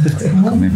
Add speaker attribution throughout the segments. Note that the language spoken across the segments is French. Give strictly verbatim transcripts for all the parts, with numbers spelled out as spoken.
Speaker 1: Quand même.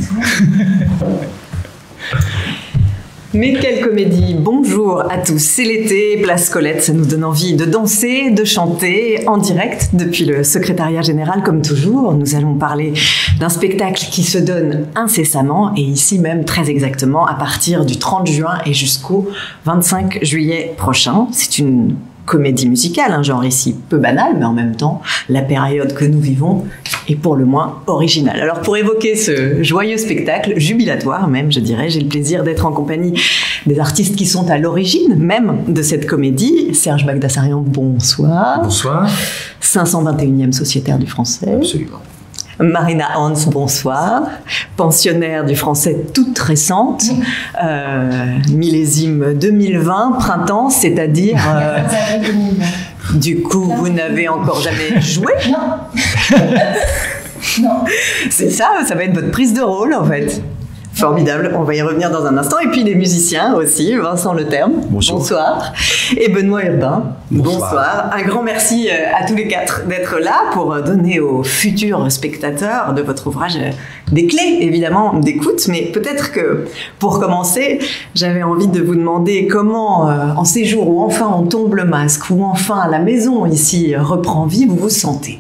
Speaker 2: Mais quelle comédie! Bonjour à tous, c'est l'été, Place Colette, ça nous donne envie de danser, de chanter en direct depuis le secrétariat général comme toujours. Nous allons parler d'un spectacle qui se donne incessamment et ici même très exactement à partir du trente juin et jusqu'au vingt-cinq juillet prochain. C'est une comédie musicale, un genre ici peu banal, mais en même temps, la période que nous vivons est pour le moins originale. Alors pour évoquer ce joyeux spectacle, jubilatoire même, je dirais, j'ai le plaisir d'être en compagnie des artistes qui sont à l'origine même de cette comédie. Serge Bagdasarian, bonsoir.
Speaker 3: Bonsoir.
Speaker 2: cinq cent vingt et unième sociétaire du français.
Speaker 3: Absolument.
Speaker 2: Marina Hans, bonsoir, pensionnaire du français toute récente, euh, millésime deux mille vingt, printemps, c'est-à-dire... Euh, du coup, vous n'avez encore jamais joué?
Speaker 4: Non. Non.
Speaker 2: C'est ça, ça va être votre prise de rôle en fait. Formidable, on va y revenir dans un instant. Et puis les musiciens aussi, Vincent Leterme, bonjour. Bonsoir. Et Benoît Urbain, bonsoir. bonsoir. Un grand merci à tous les quatre d'être là pour donner aux futurs spectateurs de votre ouvrage des clés, évidemment, d'écoute. Mais peut-être que, pour commencer, j'avais envie de vous demander comment, en ces jours où enfin on tombe le masque, où enfin la maison ici reprend vie, vous vous sentez?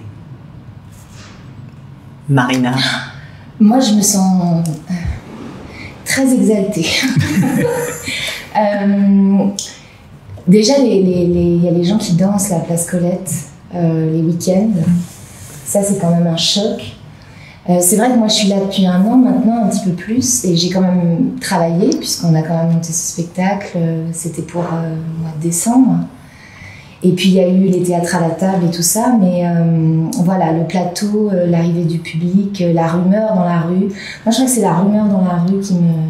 Speaker 2: Marina.
Speaker 4: Moi, je me sens... très exaltée. euh, déjà, il les, les, les, y a les gens qui dansent la Place Colette euh, les week-ends. Ça, c'est quand même un choc. Euh, c'est vrai que moi, je suis là depuis un an maintenant, un petit peu plus, et j'ai quand même travaillé, puisqu'on a quand même monté ce spectacle. C'était pour euh, le mois de décembre. Et puis, il y a eu les théâtres à la table et tout ça, mais euh, voilà, le plateau, euh, l'arrivée du public, euh, la rumeur dans la rue. Moi, je crois que c'est la rumeur dans la rue qui me,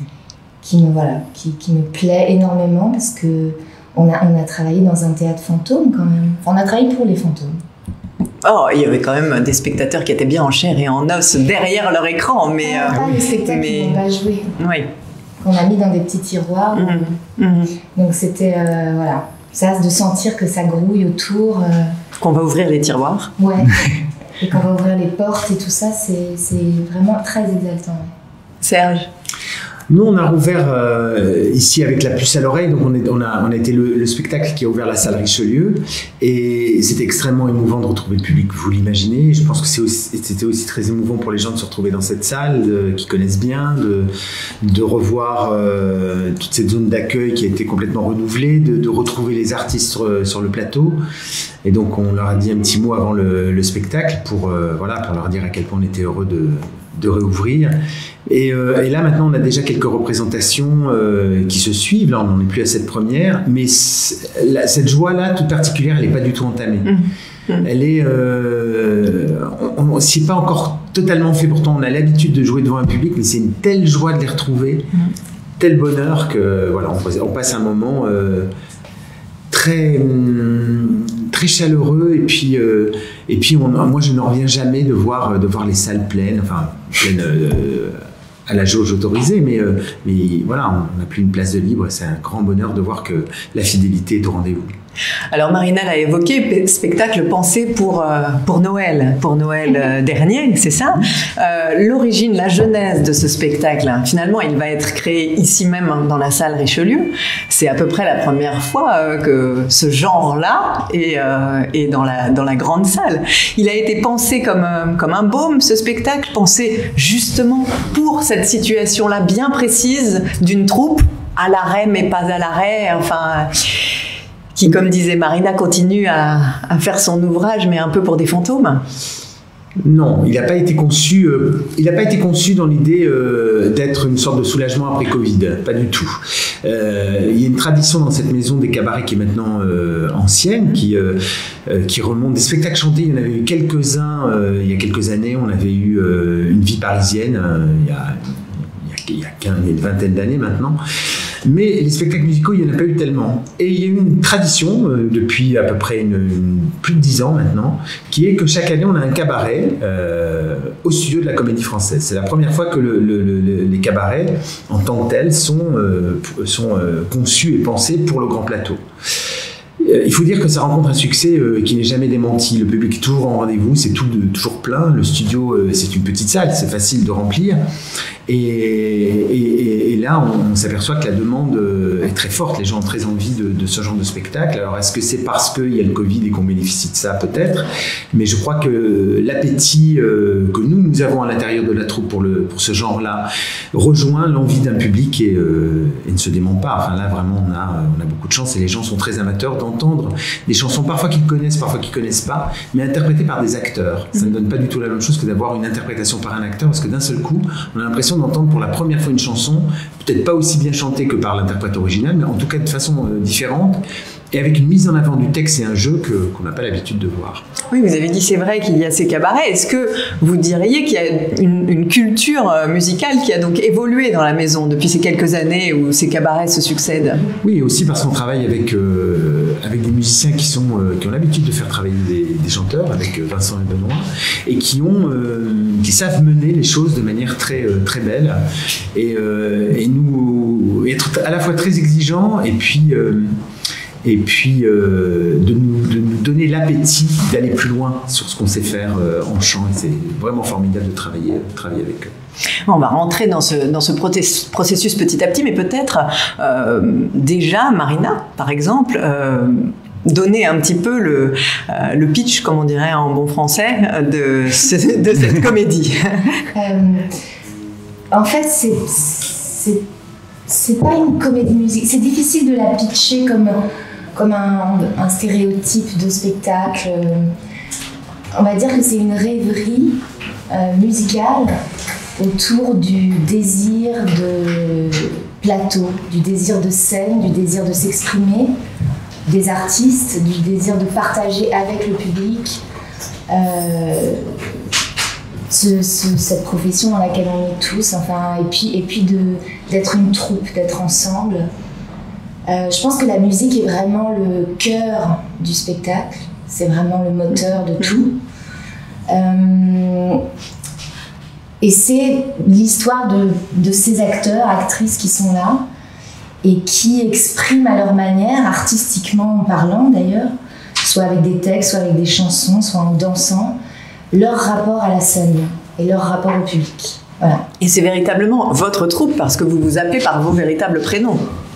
Speaker 4: qui me, voilà, qui, qui me plaît énormément, parce que on a, on a travaillé dans un théâtre fantôme quand même. Enfin, on a travaillé pour les fantômes.
Speaker 2: Oh, il y avait quand même des spectateurs qui étaient bien en chair et en os derrière leur écran, mais...
Speaker 4: Ah, pas euh, les spectacles mais... qui n'ont pas joué.
Speaker 2: Oui.
Speaker 4: Qu'on a mis dans des petits tiroirs. Mmh. Mmh. Donc, c'était, euh, voilà... Ça, de sentir que ça grouille autour. Euh...
Speaker 2: Qu'on va ouvrir les tiroirs.
Speaker 4: Ouais. Et qu'on va ouvrir les portes et tout ça, c'est vraiment très exaltant.
Speaker 2: Serge?
Speaker 3: Nous, on a rouvert euh, ici avec la puce à l'oreille, donc on, est, on, a, on a été le, le spectacle qui a ouvert la salle Richelieu, et c'était extrêmement émouvant de retrouver le public, vous l'imaginez. Je pense que c'était aussi, aussi très émouvant pour les gens de se retrouver dans cette salle, de, qui connaissent bien, de, de revoir euh, toute cette zone d'accueil qui a été complètement renouvelée, de, de retrouver les artistes sur, sur le plateau. Et donc on leur a dit un petit mot avant le, le spectacle pour, euh, voilà, pour leur dire à quel point on était heureux de, de réouvrir. Et, euh, et là maintenant on a déjà quelques représentations euh, qui se suivent. Là on n'en est plus à cette première, mais la, cette joie-là toute particulière, elle n'est pas du tout entamée. Mmh. Mmh. Elle est, euh, on, on, c'est pas encore totalement fait. Pourtant on a l'habitude de jouer devant un public, mais c'est une telle joie de les retrouver, mmh. tel bonheur que voilà, on, on passe un moment euh, très très chaleureux, et puis euh, et puis on, moi je n'en reviens jamais de voir de voir les salles pleines, enfin pleines euh, à la jauge autorisée, mais euh, mais voilà, on n'a plus une place de libre. C'est un grand bonheur de voir que la fidélité est au rendez-vous.
Speaker 2: Alors Marina l'a évoqué, spectacle pensé pour, euh, pour Noël, pour Noël euh, dernier, c'est ça? euh, L'origine, la genèse de ce spectacle, hein, finalement, il va être créé ici même dans la salle Richelieu. C'est à peu près la première fois euh, que ce genre-là est, euh, est dans, la, dans la grande salle. Il a été pensé comme, euh, comme un baume, ce spectacle, pensé justement pour cette situation-là bien précise d'une troupe à l'arrêt mais pas à l'arrêt, enfin... qui, comme disait Marina, continue à, à faire son ouvrage, mais un peu pour des fantômes.
Speaker 3: Non, il n'a pas été conçu. Euh, il n'a pas été conçu dans l'idée euh, d'être une sorte de soulagement après Covid. Pas du tout. Euh, il y a une tradition dans cette maison des cabarets qui est maintenant euh, ancienne, qui euh, euh, qui remonte des spectacles chantés. Il y en avait eu quelques-uns euh, il y a quelques années. On avait eu euh, Une vie parisienne euh, il y a il y a, il y a une vingtaine d'années maintenant. Mais les spectacles musicaux, il n'y en a pas eu tellement. Et il y a eu une tradition, euh, depuis à peu près une, une, plus de dix ans maintenant, qui est que chaque année, on a un cabaret euh, au studio de la Comédie Française. C'est la première fois que le, le, le, les cabarets, en tant que tels, sont, euh, sont euh, conçus et pensés pour le grand plateau. euh, il faut dire que ça rencontre un succès euh, qui n'est jamais démenti. Le public est toujours en rendez-vous, c'est tout de, toujours plein. Le studio, euh, c'est une petite salle, c'est facile de remplir. Et, et, et là, on, on s'aperçoit que la demande est très forte. Les gens ont très envie de, de ce genre de spectacle. Alors, est-ce que c'est parce qu'il y a le Covid et qu'on bénéficie de ça? Peut-être. Mais je crois que l'appétit euh, que nous, nous avons à l'intérieur de la troupe pour, le, pour ce genre-là rejoint l'envie d'un public et, euh, et ne se dément pas. Enfin, là, vraiment, on a, on a beaucoup de chance et les gens sont très amateurs d'entendre des chansons, parfois qu'ils connaissent, parfois qu'ils ne connaissent pas, mais interprétées par des acteurs. Ça ne donne pas du tout la même chose que d'avoir une interprétation par un acteur, parce que d'un seul coup, on a l'impression d'entendre pour la première fois une chanson, peut-être pas aussi bien chantée que par l'interprète original, mais en tout cas de façon euh, différente, et avec une mise en avant du texte et un jeu que, qu'on n'a pas l'habitude de voir.
Speaker 2: Oui, vous avez dit c'est vrai qu'il y a ces cabarets. Est-ce que vous diriez qu'il y a une, une culture musicale qui a donc évolué dans la maison depuis ces quelques années où ces cabarets se succèdent?
Speaker 3: Oui, aussi parce qu'on travaille avec, euh, avec des musiciens qui, sont, euh, qui ont l'habitude de faire travailler des, des chanteurs, avec Vincent et Benoît, et qui, ont, euh, qui savent mener les choses de manière très, euh, très belle, et, euh, et nous être à la fois très exigeants, et puis... Euh, et puis euh, de, nous, de nous donner l'appétit d'aller plus loin sur ce qu'on sait faire euh, en chant. Et c'est vraiment formidable de travailler, de travailler avec eux.
Speaker 2: On va rentrer dans ce, dans ce processus petit à petit, mais peut-être euh, déjà, Marina, par exemple, euh, donner un petit peu le, euh, le pitch, comme on dirait en bon français, de, ce, de cette comédie.
Speaker 4: euh, en fait, c'est... c'est... c'est pas une comédie musicale. C'est difficile de la pitcher comme, comme un, un stéréotype de spectacle. On va dire que c'est une rêverie euh, musicale autour du désir de plateau, du désir de scène, du désir de s'exprimer, des artistes, du désir de partager avec le public euh, ce, ce, cette profession dans laquelle on est tous, enfin, et puis, et puis de, d'être une troupe, d'être ensemble. Euh, je pense que la musique est vraiment le cœur du spectacle, c'est vraiment le moteur de tout. Euh, et c'est l'histoire de, de ces acteurs, actrices qui sont là et qui expriment à leur manière, artistiquement en parlant d'ailleurs, soit avec des textes, soit avec des chansons, soit en dansant, leur rapport à la scène et leur rapport au public. Voilà.
Speaker 2: Et c'est véritablement votre troupe parce que vous vous appelez par vos véritables prénoms.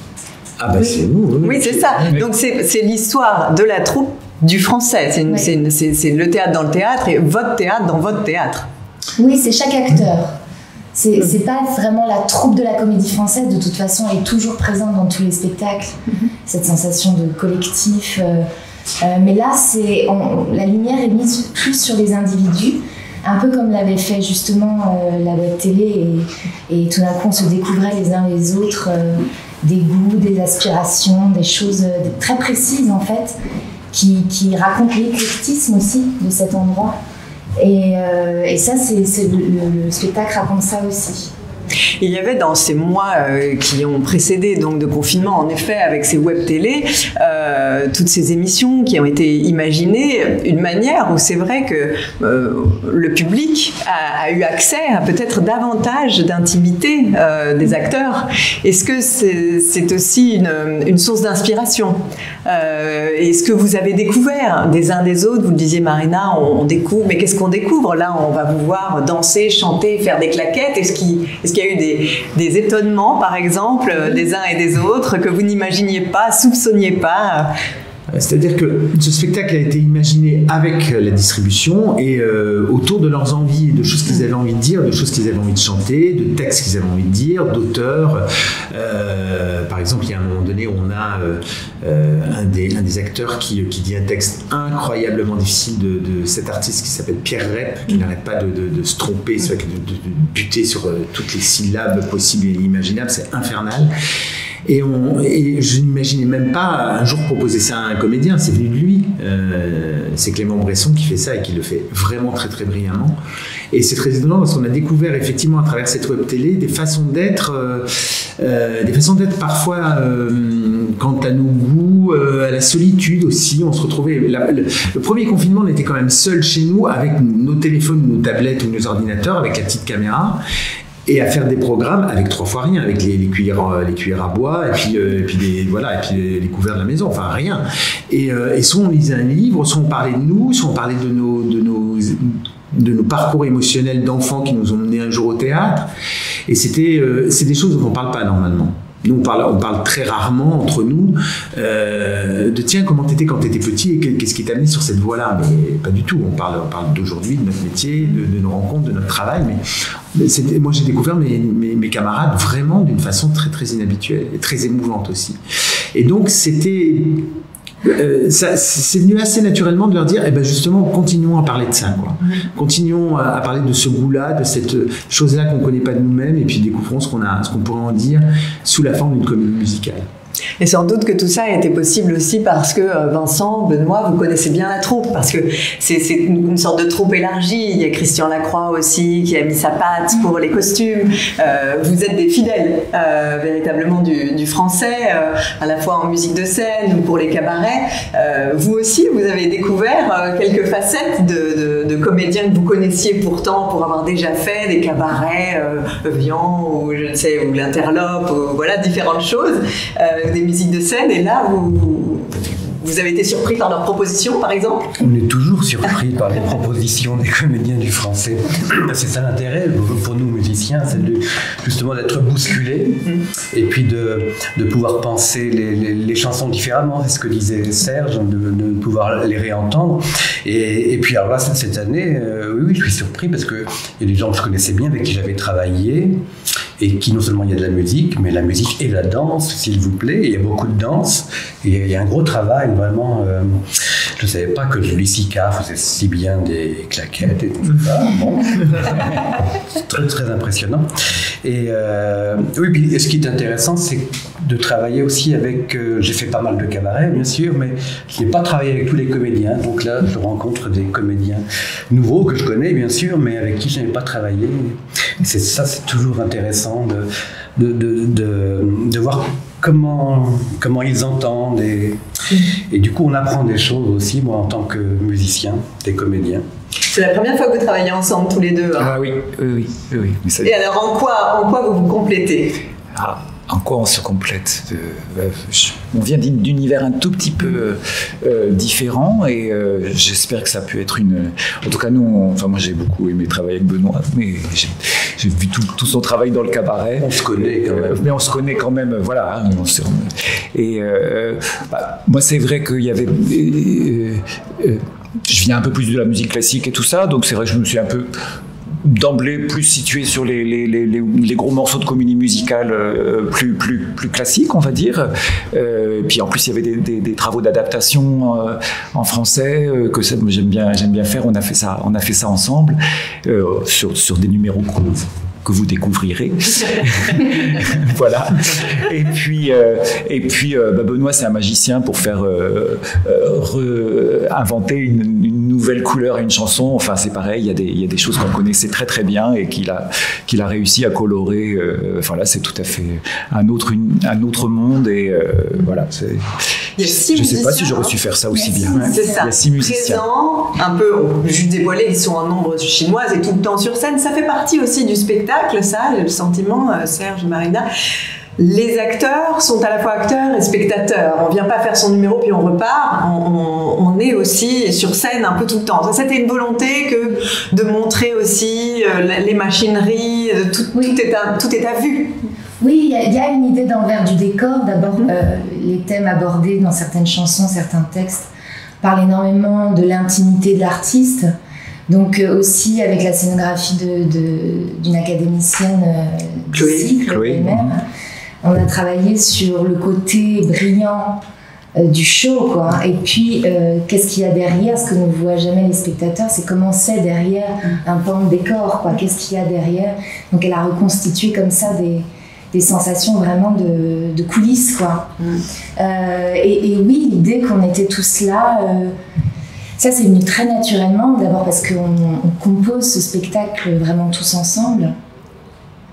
Speaker 3: Ah bah oui. C'est nous. Oui,
Speaker 2: oui c'est ça. Oui. Donc c'est, c'est l'histoire de la troupe du français. C'est, une, oui. c'est, une, c'est, c'est le théâtre dans le théâtre et votre théâtre dans votre théâtre.
Speaker 4: Oui, c'est chaque acteur. C'est, c'est pas vraiment la troupe de la Comédie Française. De toute façon, elle est toujours présente dans tous les spectacles. Mm-hmm. Cette sensation de collectif. Euh, euh, mais là, c'est, on, la lumière est mise plus sur les individus. Un peu comme l'avait fait justement euh, la web télé. Et, et tout d'un coup, on se découvrait les uns les autres euh, des goûts, des aspirations, des choses euh, très précises en fait, qui, qui racontent l'éclectisme aussi de cet endroit. Et, euh, et ça, c'est, c'est le, le, le spectacle raconte ça aussi.
Speaker 2: Il y avait dans ces mois euh, qui ont précédé donc de confinement, en effet, avec ces web télé, euh, toutes ces émissions qui ont été imaginées, une manière où c'est vrai que euh, le public a, a eu accès à peut-être davantage d'intimité euh, des acteurs. Est-ce que c'est, c'est aussi une, une source d'inspiration? euh, Est-ce que vous avez découvert des uns des autres? Vous le disiez, Marina, on, on découvre, mais qu'est-ce qu'on découvre? Là, on va vous voir danser, chanter, faire des claquettes. Est-ce qu'il, est-ce qu'il y a eu des, des étonnements, par exemple, des uns et des autres, que vous n'imaginiez pas, soupçonniez pas?
Speaker 3: C'est-à-dire que ce spectacle a été imaginé avec la distribution et euh, autour de leurs envies, de choses qu'ils avaient envie de dire, de choses qu'ils avaient envie de chanter, de textes qu'ils avaient envie de dire, d'auteurs. Euh, par exemple, il y a un moment donné où on a euh, un, des, un des acteurs qui, qui dit un texte incroyablement difficile de, de cet artiste qui s'appelle Pierre Rep, qui n'arrête pas de, de, de se tromper, de, de, de buter sur toutes les syllabes possibles et imaginables, c'est infernal. Et, on, et je n'imaginais même pas un jour proposer ça à un comédien, c'est venu de lui. Euh, c'est Clément Bresson qui fait ça et qui le fait vraiment très très brillamment. Et c'est très étonnant parce qu'on a découvert effectivement à travers cette web télé des façons d'être, euh, euh, des façons d'être parfois euh, quant à nos goûts, euh, à la solitude aussi. On se retrouvait. La, le, le premier confinement, on était quand même seuls chez nous avec nos téléphones, nos tablettes ou nos ordinateurs, avec la petite caméra. et à faire des programmes avec trois fois rien, avec les, les, cuillères, les cuillères à bois, et puis, euh, et puis, les, voilà, et puis les, les couverts de la maison, enfin rien. Et, euh, et soit on lisait un livre, soit on parlait de nous, soit on parlait de nos, de nos, de nos parcours émotionnels d'enfants qui nous ont menés un jour au théâtre. Et c'était, euh, c'est des choses dont on ne parle pas normalement. Nous, on parle, on parle très rarement entre nous euh, de tiens, comment t'étais quand t'étais petit et qu'est-ce qui t'a amené sur cette voie-là. Mais pas du tout. On parle, on parle d'aujourd'hui, de notre métier, de, de nos rencontres, de notre travail. Mais c'était, moi, j'ai découvert mes, mes, mes camarades vraiment d'une façon très, très inhabituelle et très émouvante aussi. Et donc, c'était... Euh, ça, c'est venu assez naturellement de leur dire, eh ben justement, continuons à parler de ça, quoi. Continuons à, à parler de ce goût-là, de cette chose-là qu'on ne connaît pas de nous-mêmes, et puis découvrons ce qu'on a, ce qu'on pourrait en dire sous la forme d'une comédie musicale.
Speaker 2: Et sans doute que tout ça a été possible aussi parce que Vincent, Benoît, vous connaissez bien la troupe, parce que c'est, c'est une sorte de troupe élargie. Il y a Christian Lacroix aussi qui a mis sa patte pour les costumes. Euh, vous êtes des fidèles euh, véritablement du, du français, euh, à la fois en musique de scène ou pour les cabarets. Euh, vous aussi, vous avez découvert euh, quelques facettes de, de, de comédiens que vous connaissiez pourtant pour avoir déjà fait des cabarets, euh, Vian ou je ne sais, ou l'Interlope, ou voilà, différentes choses. Euh, des musiques de scène, et là vous, vous avez été surpris par leurs propositions, par exemple?
Speaker 1: On est toujours surpris par les propositions des comédiens du français. C'est ça l'intérêt pour nous musiciens, c'est de, justement d'être bousculés et puis de, de pouvoir penser les, les, les chansons différemment, c'est ce que disait Serge, de, de pouvoir les réentendre. Et, et puis alors là, cette année, euh, oui, oui, je suis surpris parce qu'il y a des gens que je connaissais bien, avec qui j'avais travaillé, et qui non seulement il y a de la musique, mais la musique et la danse, s'il vous plaît. Il y a beaucoup de danse, et il y a un gros travail, vraiment. Euh, je ne savais pas que Julie Sicard faisait si bien des claquettes et tout ça. Bon. C'est très, très impressionnant. Et euh, oui, puis ce qui est intéressant, c'est de travailler aussi avec... Euh, j'ai fait pas mal de cabarets, bien sûr, mais je n'ai pas travaillé avec tous les comédiens. Donc là, je rencontre des comédiens nouveaux que je connais, bien sûr, mais avec qui je n'avais pas travaillé. Et c'est, ça, c'est toujours intéressant de, de, de, de, de voir comment, comment ils entendent. Et, et du coup, on apprend des choses aussi, moi, en tant que musicien, des comédiens.
Speaker 2: C'est la première fois que vous travaillez ensemble, tous les deux. Hein.
Speaker 5: Ah oui, oui, oui. oui, oui. Mais ça...
Speaker 2: Et alors, en quoi, en quoi vous vous complétez?
Speaker 5: Ah. En quoi on se complète? euh, je, On vient d'univers un tout petit peu euh, différents, et euh, j'espère que ça peut être une... En tout cas, nous, on, enfin moi j'ai beaucoup aimé travailler avec Benoît, mais j'ai, j'ai vu tout, tout son travail dans le cabaret.
Speaker 1: On se connaît quand même.
Speaker 5: Euh, mais on se connaît quand même, voilà. Hein, on se, et euh, bah, moi, c'est vrai qu'il y avait... Euh, euh, je viens un peu plus de la musique classique et tout ça, donc c'est vrai que je me suis un peu... d'emblée plus situé sur les, les, les, les gros morceaux de comédie musicale euh, plus, plus, plus classiques, on va dire. Euh, puis en plus, il y avait des, des, des travaux d'adaptation euh, en français euh, que ça, j'aime bien, j'aime bien faire. On a fait ça, on a fait ça ensemble euh, sur, sur des numéros que, que vous découvrirez. Voilà. Et puis, euh, et puis euh, bah Benoît, c'est un magicien pour faire euh, euh, réinventer une, une nouvelle couleur à une chanson. Enfin, c'est pareil, il y a des, il y a des choses qu'on connaissait très très bien et qu'il a, qu'il a réussi à colorer. Euh, enfin là, c'est tout à fait un autre, une, un autre monde. Et euh, voilà. C'est,
Speaker 2: il y a six
Speaker 5: je ne sais pas si
Speaker 2: musiciens,
Speaker 5: j'aurais su faire ça aussi bien.
Speaker 2: C'est ça.
Speaker 5: Il y a six musiciens.
Speaker 2: Présents, un peu, on peut juste dévoiler, ils sont en nombre chinoise et tout le temps sur scène. Ça fait partie aussi du spectacle, ça, le sentiment, euh, Serge, Marina. Les acteurs sont à la fois acteurs et spectateurs. On vient pas faire son numéro puis on repart. On, on, on est aussi sur scène un peu tout le temps. Ça, c'était une volonté que de montrer aussi euh, les machineries, tout, oui. tout, est à, tout est à vue.
Speaker 4: Oui, il y, y a une idée d'envers du décor. D'abord, mmh. euh, les thèmes abordés dans certaines chansons, certains textes parlent énormément de l'intimité de l'artiste. Donc euh, aussi avec la scénographie de, de, d'une académicienne euh,
Speaker 2: Chloé,
Speaker 4: Chloé même, on a travaillé sur le côté brillant euh, du show, quoi. Et puis euh, qu'est-ce qu'il y a derrière? Ce que ne voient jamais les spectateurs, c'est comment c'est derrière un pan de décor, quoi. Qu'est-ce qu'il y a derrière? Donc elle a reconstitué comme ça des des sensations vraiment de, de coulisses, quoi. Mm. Euh, et, et oui, l'idée qu'on était tous là, euh, ça c'est venu très naturellement, d'abord parce qu'on on compose ce spectacle vraiment tous ensemble.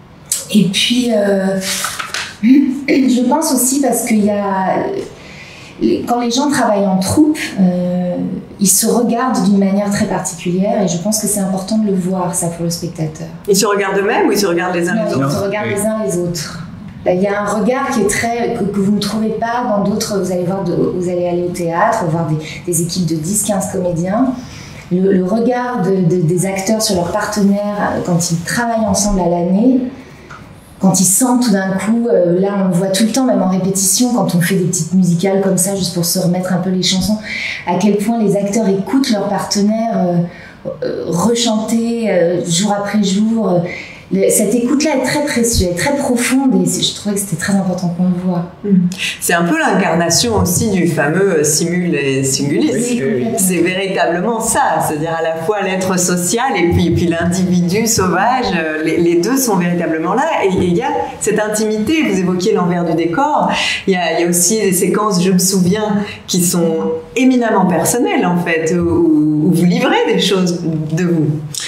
Speaker 4: Et puis, euh, je pense aussi parce qu'il y a, les, quand les gens travaillent en troupe, euh, ils se regardent d'une manière très particulière et je pense que c'est important de le voir, ça, pour le spectateur.
Speaker 2: Ils se regardent eux-mêmes ou ils se regardent les uns
Speaker 4: non,
Speaker 2: les autres?
Speaker 4: Ils se regardent oui. les uns les autres. Il y a un regard qui est très, que, que vous ne trouvez pas dans d'autres. Vous allez voir, de, vous allez aller au théâtre, voir des, des équipes de dix quinze comédiens. Le, le regard de, de, des acteurs sur leurs partenaires quand ils travaillent ensemble à l'année, quand ils sentent tout d'un coup, euh, là on le voit tout le temps, même en répétition, quand on fait des petites musicales comme ça, juste pour se remettre un peu les chansons, à quel point les acteurs écoutent leurs partenaires euh, euh, rechanter euh, jour après jour. Euh, Cette écoute-là est très précieuse, très profonde et je trouvais que c'était très important qu'on le voie.
Speaker 2: C'est un peu l'incarnation aussi du fameux simul et singulis.
Speaker 4: Oui, oui.
Speaker 2: C'est véritablement ça, c'est-à-dire à la fois l'être social et puis, puis l'individu sauvage. Les, les deux sont véritablement là et il y a cette intimité. Vous évoquiez l'envers du décor. Il y a, il y a aussi des séquences, je me souviens, qui sont éminemment personnelles en fait, où, où vous livrez des choses de vous.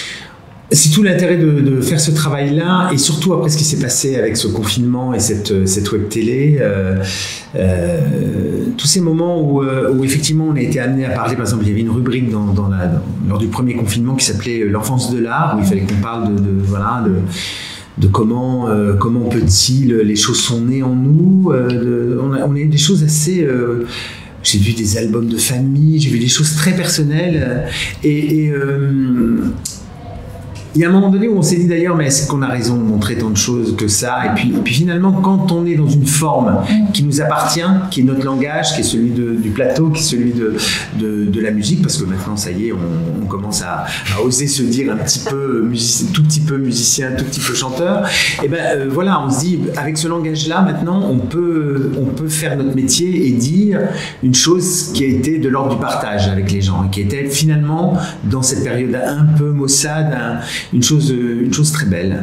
Speaker 3: C'est tout l'intérêt de, de faire ce travail-là, et surtout après ce qui s'est passé avec ce confinement et cette, cette web télé, euh, euh, tous ces moments où, où effectivement on a été amené à parler, par exemple il y avait une rubrique dans, dans la, dans, lors du premier confinement qui s'appelait l'enfance de l'art, où il fallait qu'on parle de, de, voilà, de, de comment, euh, comment petit les choses sont nées en nous, euh, de, on, a, on a eu des choses assez... Euh, j'ai vu des albums de famille, j'ai vu des choses très personnelles, et... et euh, il y a un moment donné où on s'est dit d'ailleurs, mais est-ce qu'on a raison de montrer tant de choses que ça? Et puis, puis finalement, quand on est dans une forme qui nous appartient, qui est notre langage, qui est celui de, du plateau, qui est celui de, de, de la musique, parce que maintenant, ça y est, on, on commence à, à oser se dire un petit peu musicien, tout petit peu musicien, tout petit peu chanteur, et ben euh, voilà, on se dit, avec ce langage-là, maintenant, on peut, on peut faire notre métier et dire une chose qui a été de l'ordre du partage avec les gens, et qui était finalement, dans cette période un peu maussade, un, Une chose, une chose très belle.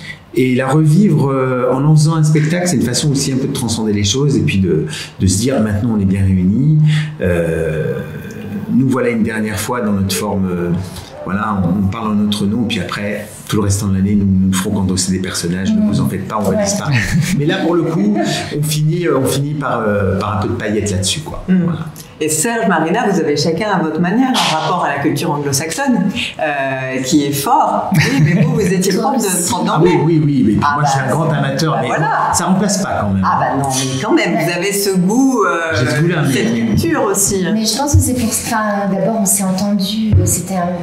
Speaker 3: Et la revivre euh, en en faisant un spectacle, c'est une façon aussi un peu de transcender les choses et puis de, de se dire maintenant on est bien réunis. Euh, nous voilà une dernière fois dans notre forme. Euh, voilà, on, on parle en notre nom, puis après, tout le restant de l'année, nous nous ferons endosser des personnages. Mmh. Ne vous en faites pas, on va ouais. disparaître. Mais là, pour le coup, on finit, on finit par, euh, par un peu de paillettes là-dessus, quoi. Mmh. Voilà.
Speaker 2: Et Serge, Marina, vous avez chacun à votre manière un rapport à la culture anglo-saxonne euh, qui est fort. Oui, mais vous, vous étiez prof de prof d'anglais.
Speaker 3: Ah oui, oui, oui. Mais
Speaker 2: ah
Speaker 3: moi,
Speaker 2: bah,
Speaker 3: je suis un grand amateur, bah mais voilà. Ça remplace pas quand même.
Speaker 2: Ah bah non, mais quand même, vous avez ce goût, euh,
Speaker 3: ce goût-là,
Speaker 2: cette mais... culture aussi.
Speaker 4: Mais je pense que c'est pour ça. D'abord, on s'est entendu. C'était un,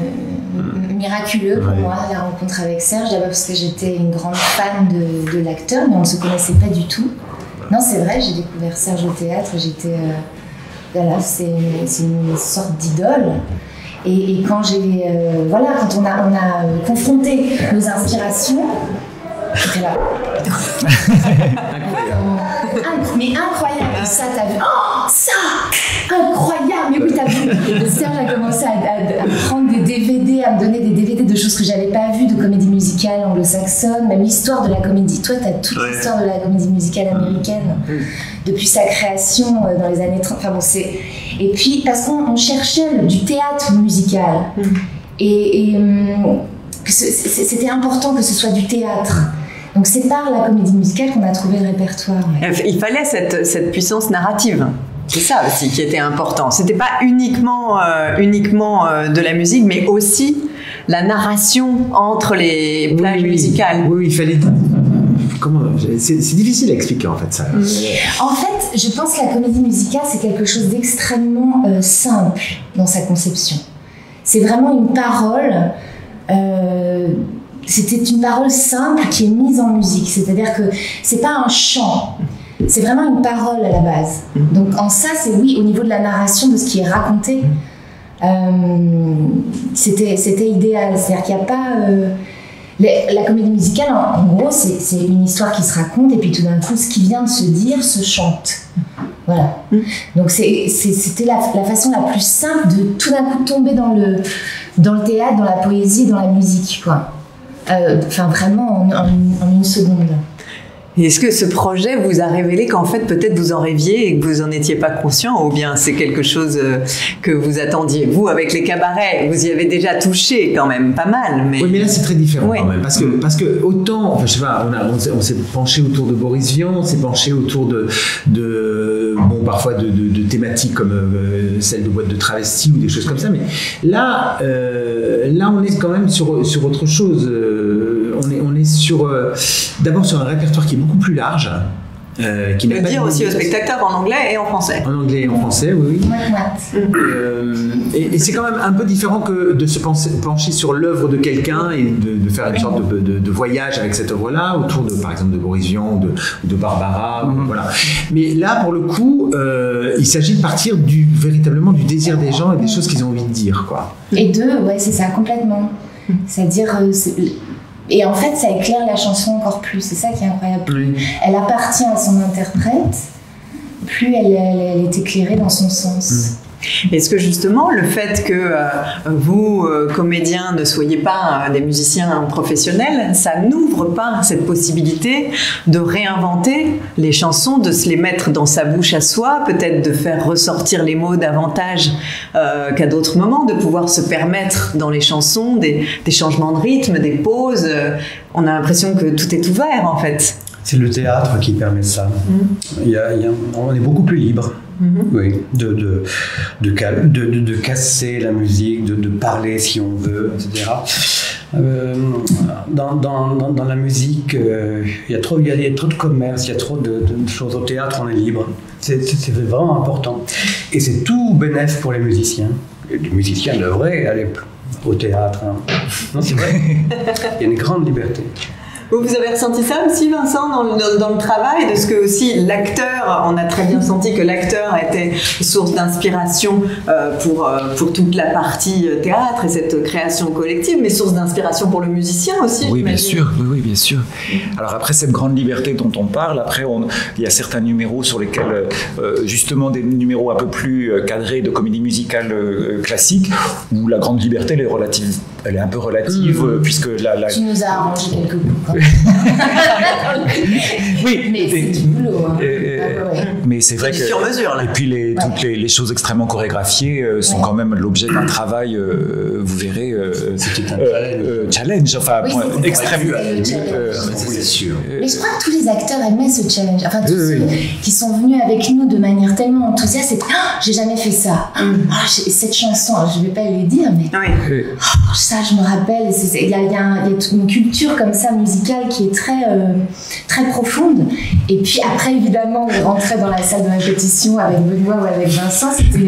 Speaker 4: miraculeux pour ouais. moi la rencontre avec Serge. D'abord parce que j'étais une grande fan de, de l'acteur, mais on ne se connaissait pas du tout. Non, c'est vrai, j'ai découvert Serge au théâtre. J'étais euh, Voilà, c'est une sorte d'idole. Et, et quand j'ai, euh, voilà, quand on a, on a confronté nos inspirations, j'étais là. Mais incroyable, ça, t'as vu? Oh, ça, incroyable. Mais oui, t'as vu. Serge a commencé à, à, à me prendre des D V D, à me donner des D V D de choses que j'avais pas vues, de comédie musicale anglo-saxonne, même l'histoire de la comédie. Toi, t'as toute ouais. l'histoire de la comédie musicale américaine. Mmh. Depuis sa création dans les années trente. Enfin bon, c'est... Et puis, parce qu'on cherchait du théâtre musical. Mm. Et, et hum, c'était important que ce soit du théâtre. Donc c'est par la comédie musicale qu'on a trouvé le répertoire. Ouais.
Speaker 2: Il fallait cette, cette puissance narrative. C'est ça aussi qui était important. C'était pas uniquement, euh, uniquement euh, de la musique, mais aussi la narration entre les plages
Speaker 3: oui,
Speaker 2: musicales.
Speaker 3: Oui, il fallait... Comment c'est, c'est difficile à expliquer en fait ça.
Speaker 4: Mmh. En fait, je pense que la comédie musicale c'est quelque chose d'extrêmement euh, simple dans sa conception. C'est vraiment une parole. Euh, c'était une parole simple qui est mise en musique. C'est-à-dire que c'est pas un chant. C'est vraiment une parole à la base. Donc en ça, c'est oui au niveau de la narration de ce qui est raconté. Euh, c'était c'était idéal. C'est-à-dire qu'il n'y a pas euh, la comédie musicale, en, en gros, c'est, c'est une histoire qui se raconte et puis tout d'un coup, ce qui vient de se dire se chante. Voilà. Mmh. Donc c'est, c'est, c'était la, la façon la plus simple de tout d'un coup tomber dans le, dans le théâtre, dans la poésie, dans la musique, quoi. Enfin, euh, vraiment en, en, en une seconde.
Speaker 2: Est-ce que ce projet vous a révélé qu'en fait peut-être vous en rêviez et que vous n'en étiez pas conscient, ou bien c'est quelque chose que vous attendiez? Vous, avec les cabarets, vous y avez déjà touché quand même pas mal. Mais...
Speaker 3: Oui, mais là c'est très différent
Speaker 2: oui.
Speaker 3: quand même. Parce que, parce que autant, enfin, je sais pas, on, a, on, s'est, on s'est penché autour de Boris Vian, on s'est penché autour de, de bon, parfois de, de, de thématiques comme euh, celle de boîte de travesti ou des choses comme ça, mais là, euh, là on est quand même sur, sur autre chose. Euh, on, est, on est sur, euh, d'abord sur un répertoire qui est beaucoup plus large.
Speaker 2: Euh, qui le dire aussi aux spectateurs en anglais et en français.
Speaker 3: En anglais et en français, oui. oui. Euh, et, et c'est quand même un peu différent que de se penser, pencher sur l'œuvre de quelqu'un et de, de faire une sorte de, de, de voyage avec cette œuvre-là, autour de, par exemple, de Boris Vian ou de, de Barbara. Mm-hmm. Voilà. Mais là, pour le coup, euh, il s'agit de partir du, véritablement du désir des gens et des choses qu'ils ont envie de dire, quoi.
Speaker 4: Et deux, ouais, c'est ça, complètement. C'est-à-dire... Euh, c'est, Et en fait, ça éclaire la chanson encore plus. C'est ça qui est incroyable. Plus oui. elle appartient à son interprète, plus elle, elle, elle est éclairée dans son sens.
Speaker 2: Mmh. Est-ce que justement le fait que euh, vous, euh, comédiens, ne soyez pas euh, des musiciens professionnels, ça n'ouvre pas cette possibilité de réinventer les chansons, de se les mettre dans sa bouche à soi, peut-être de faire ressortir les mots davantage euh, qu'à d'autres moments, de pouvoir se permettre dans les chansons des, des changements de rythme, des pauses. Euh, on a l'impression que tout est ouvert en fait.
Speaker 1: C'est le théâtre qui permet ça. Mmh. Il y a, il y a, on est beaucoup plus libre. Mmh. Oui, de, de, de, de, de, de casser la musique, de, de parler si on veut, et cetera. Euh, dans, dans, dans, dans la musique, euh, il, y a trop, il, y a, il y a trop de commerce, il y a trop de, de choses. Au théâtre, on est libre. C'est, c'est, c'est vraiment important. Et c'est tout bénéf pour les musiciens. Et les musiciens devraient aller au théâtre. Hein. Non, c'est vrai. Il y a une grande liberté.
Speaker 2: Vous, vous avez ressenti ça aussi, Vincent, dans le, dans le travail, de ce que aussi l'acteur, on a très bien senti que l'acteur était source d'inspiration euh, pour, euh, pour toute la partie théâtre et cette création collective, mais source d'inspiration pour le musicien aussi.
Speaker 5: Oui, bien sûr, oui, oui, bien sûr. Alors après cette grande liberté dont on parle, après on, il y a certains numéros sur lesquels, euh, justement des numéros un peu plus cadrés de comédie musicale euh, classique, où la grande liberté elle est relative, elle est un peu relative, mmh. puisque la, la...
Speaker 4: Tu nous as arrangé quelques bouts.
Speaker 5: Oui,
Speaker 4: mais c'est du boulot. Hein.
Speaker 5: Et, ah, ouais. Mais c'est vrai
Speaker 2: c'est
Speaker 5: que
Speaker 2: sur mesure, là.
Speaker 5: Et puis les, toutes ouais. les, les choses extrêmement chorégraphiées euh, sont ouais. quand même l'objet d'un travail. Euh, vous verrez. Euh,
Speaker 1: C'était un
Speaker 5: euh, challenge. challenge, enfin
Speaker 4: oui,
Speaker 5: point, extrême.
Speaker 4: Euh, c'est sûr. Mais je crois que tous les acteurs aimaient ce challenge. Enfin tous oui, ceux oui. qui sont venus avec nous de manière tellement enthousiaste. C'est ah, j'ai jamais fait ça. Mm. Ah, cette chanson, alors, je vais pas les dire, mais
Speaker 2: oui.
Speaker 4: oh, ça je me rappelle. Il y a, y, a, y a une culture comme ça musicale qui est très, euh, très profonde. Et puis après, évidemment, on rentrait dans la salle de répétition avec Benoît ou avec Vincent, c'était...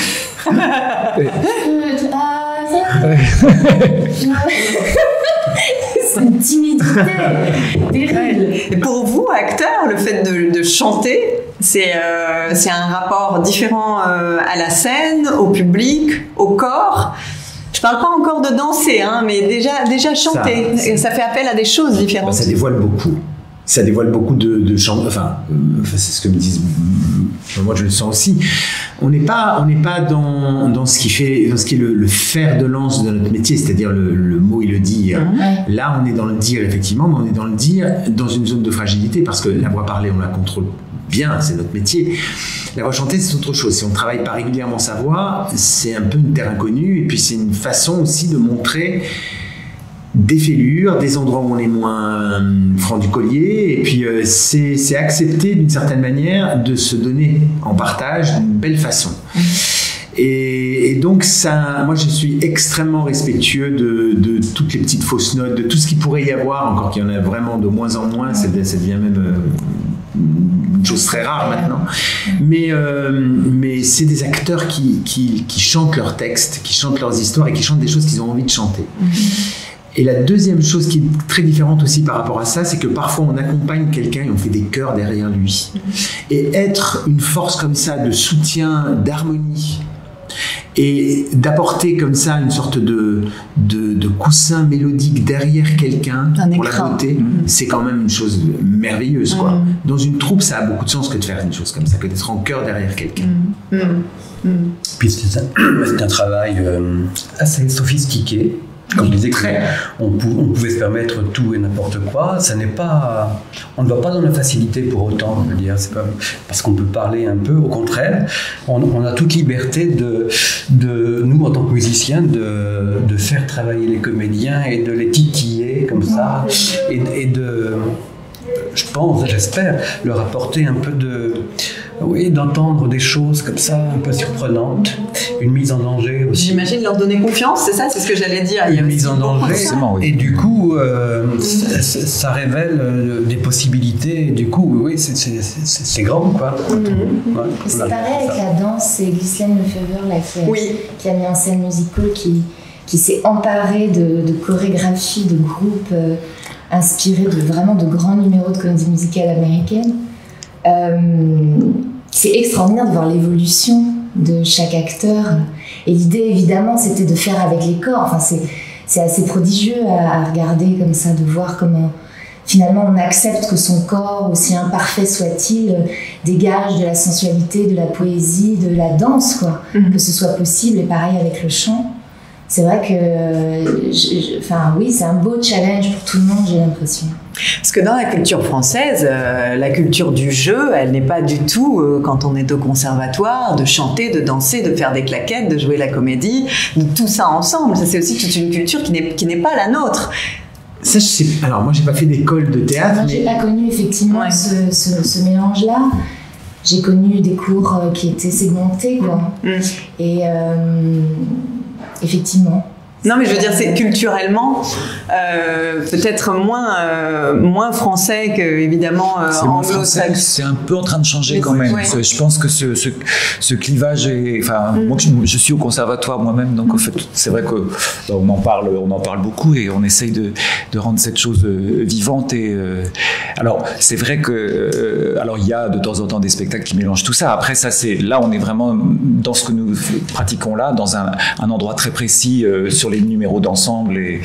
Speaker 4: C'est une timidité terrible.
Speaker 2: Et pour vous, acteur, le fait de, de chanter, c'est, euh, c'est un rapport différent euh, à la scène, au public, au corps. Je parle pas encore de danser, hein, mais déjà, déjà chanter. Ça, ça fait appel à des choses différentes.
Speaker 3: Bah, ça dévoile beaucoup. Ça dévoile beaucoup de, de chants. Enfin, euh, c'est ce que me disent. Moi, je le sens aussi. On n'est pas, on n'est pas dans, dans ce qui fait, dans ce qui est le, le fer de lance de notre métier, c'est-à-dire le, le mot et le dire. Mmh. Là, on est dans le dire effectivement, mais on est dans le dire dans une zone de fragilité parce que la voix parlée, on la contrôle bien, c'est notre métier. La voix chantée, c'est autre chose. Si on ne travaille pas régulièrement sa voix, c'est un peu une terre inconnue. Et puis, c'est une façon aussi de montrer des fêlures, des endroits où on est moins franc du collier. Et puis, euh, c'est, c'est accepter d'une certaine manière de se donner en partage d'une belle façon. Et, et donc, ça, moi, je suis extrêmement respectueux de, de toutes les petites fausses notes, de tout ce qu'il pourrait y avoir, encore qu'il y en a vraiment de moins en moins. Ça, ça devient même... Euh, une chose très rare maintenant, mais, euh, mais c'est des acteurs qui, qui, qui chantent leurs textes, qui chantent leurs histoires et qui chantent des choses qu'ils ont envie de chanter. Et la deuxième chose qui est très différente aussi par rapport à ça, c'est que parfois on accompagne quelqu'un et on fait des chœurs derrière lui. Et être une force comme ça de soutien, d'harmonie, et d'apporter comme ça une sorte de, de, de coussin mélodique derrière quelqu'un pour la beauté, mmh. c'est quand même une chose merveilleuse. Quoi. Mmh. Dans une troupe, ça a beaucoup de sens que de faire une chose comme ça, que d'être en chœur derrière quelqu'un. Mmh.
Speaker 1: Mmh. Puis c'est un, c'est un travail euh, assez sophistiqué. Comme je disais, on, on pouvait se permettre tout et n'importe quoi. Ça n'est pas, on ne va pas dans la facilité pour autant. Je veux dire, c'est pas parce qu'on peut parler un peu. Au contraire, on, on a toute liberté de, de nous en tant que musiciens de, de faire travailler les comédiens et de les titiller comme ça et, et de, je pense, j'espère, leur apporter un peu de, oui, d'entendre des choses comme ça, un peu surprenantes, une mise en danger aussi.
Speaker 2: J'imagine leur donner confiance, c'est ça, c'est ce que j'allais dire.
Speaker 1: Une mise en danger,
Speaker 5: oui.
Speaker 1: Et du coup, euh, ça, ça révèle euh, des possibilités. Et du coup, oui, c'est, c'est, c'est, c'est grand, quoi.
Speaker 4: Mm-hmm. Ouais, c'est voilà, pareil avec ça. La danse, c'est Ghislaine Lefebvre là, qui, a, oui. qui a mis en scène Musical, qui, qui s'est emparée de, de chorégraphies, de groupes euh, inspirés de vraiment de grands numéros de comédie musicale américaine. Euh, c'est extraordinaire de voir l'évolution de chaque acteur, et l'idée évidemment c'était de faire avec les corps. Enfin, c'est, c'est assez prodigieux à, à regarder comme ça, de voir comment finalement on accepte que son corps, aussi imparfait soit-il, dégage de la sensualité, de la poésie, de la danse, quoi. Mm-hmm. Que ce soit possible. Et pareil avec le chant, c'est vrai que je, je, enfin, oui, c'est un beau challenge pour tout le monde, j'ai l'impression.
Speaker 2: Parce que dans la culture française, euh, la culture du jeu, elle n'est pas du tout, euh, quand on est au conservatoire, de chanter, de danser, de faire des claquettes, de jouer la comédie, de tout ça ensemble. Ça, c'est aussi toute une culture qui n'est, qui n'est pas la nôtre.
Speaker 3: Ça, je sais. Alors, moi, j'ai pas fait d'école de théâtre.
Speaker 4: Moi,
Speaker 3: mais...
Speaker 4: j'ai pas connu effectivement ouais. ce, ce, ce mélange-là. J'ai connu des cours qui étaient segmentés, quoi. Mm. Et euh, effectivement.
Speaker 2: Non, mais je veux dire, c'est culturellement euh, peut-être moins euh, moins français que évidemment euh, anglo-saxon.
Speaker 5: C'est un peu en train de changer mais quand même. Ouais. Je pense que ce, ce, ce clivage est. Enfin, mm. moi, je, je suis au conservatoire moi-même, donc mm. en fait, c'est vrai que bah, on en parle, on en parle beaucoup et on essaye de, de rendre cette chose euh, vivante. Et euh, alors, c'est vrai que euh, alors il y a de temps en temps des spectacles qui mélangent tout ça. Après, ça, c'est là, on est vraiment dans ce que nous pratiquons là, dans un, un endroit très précis euh, sur les numéros d'ensemble et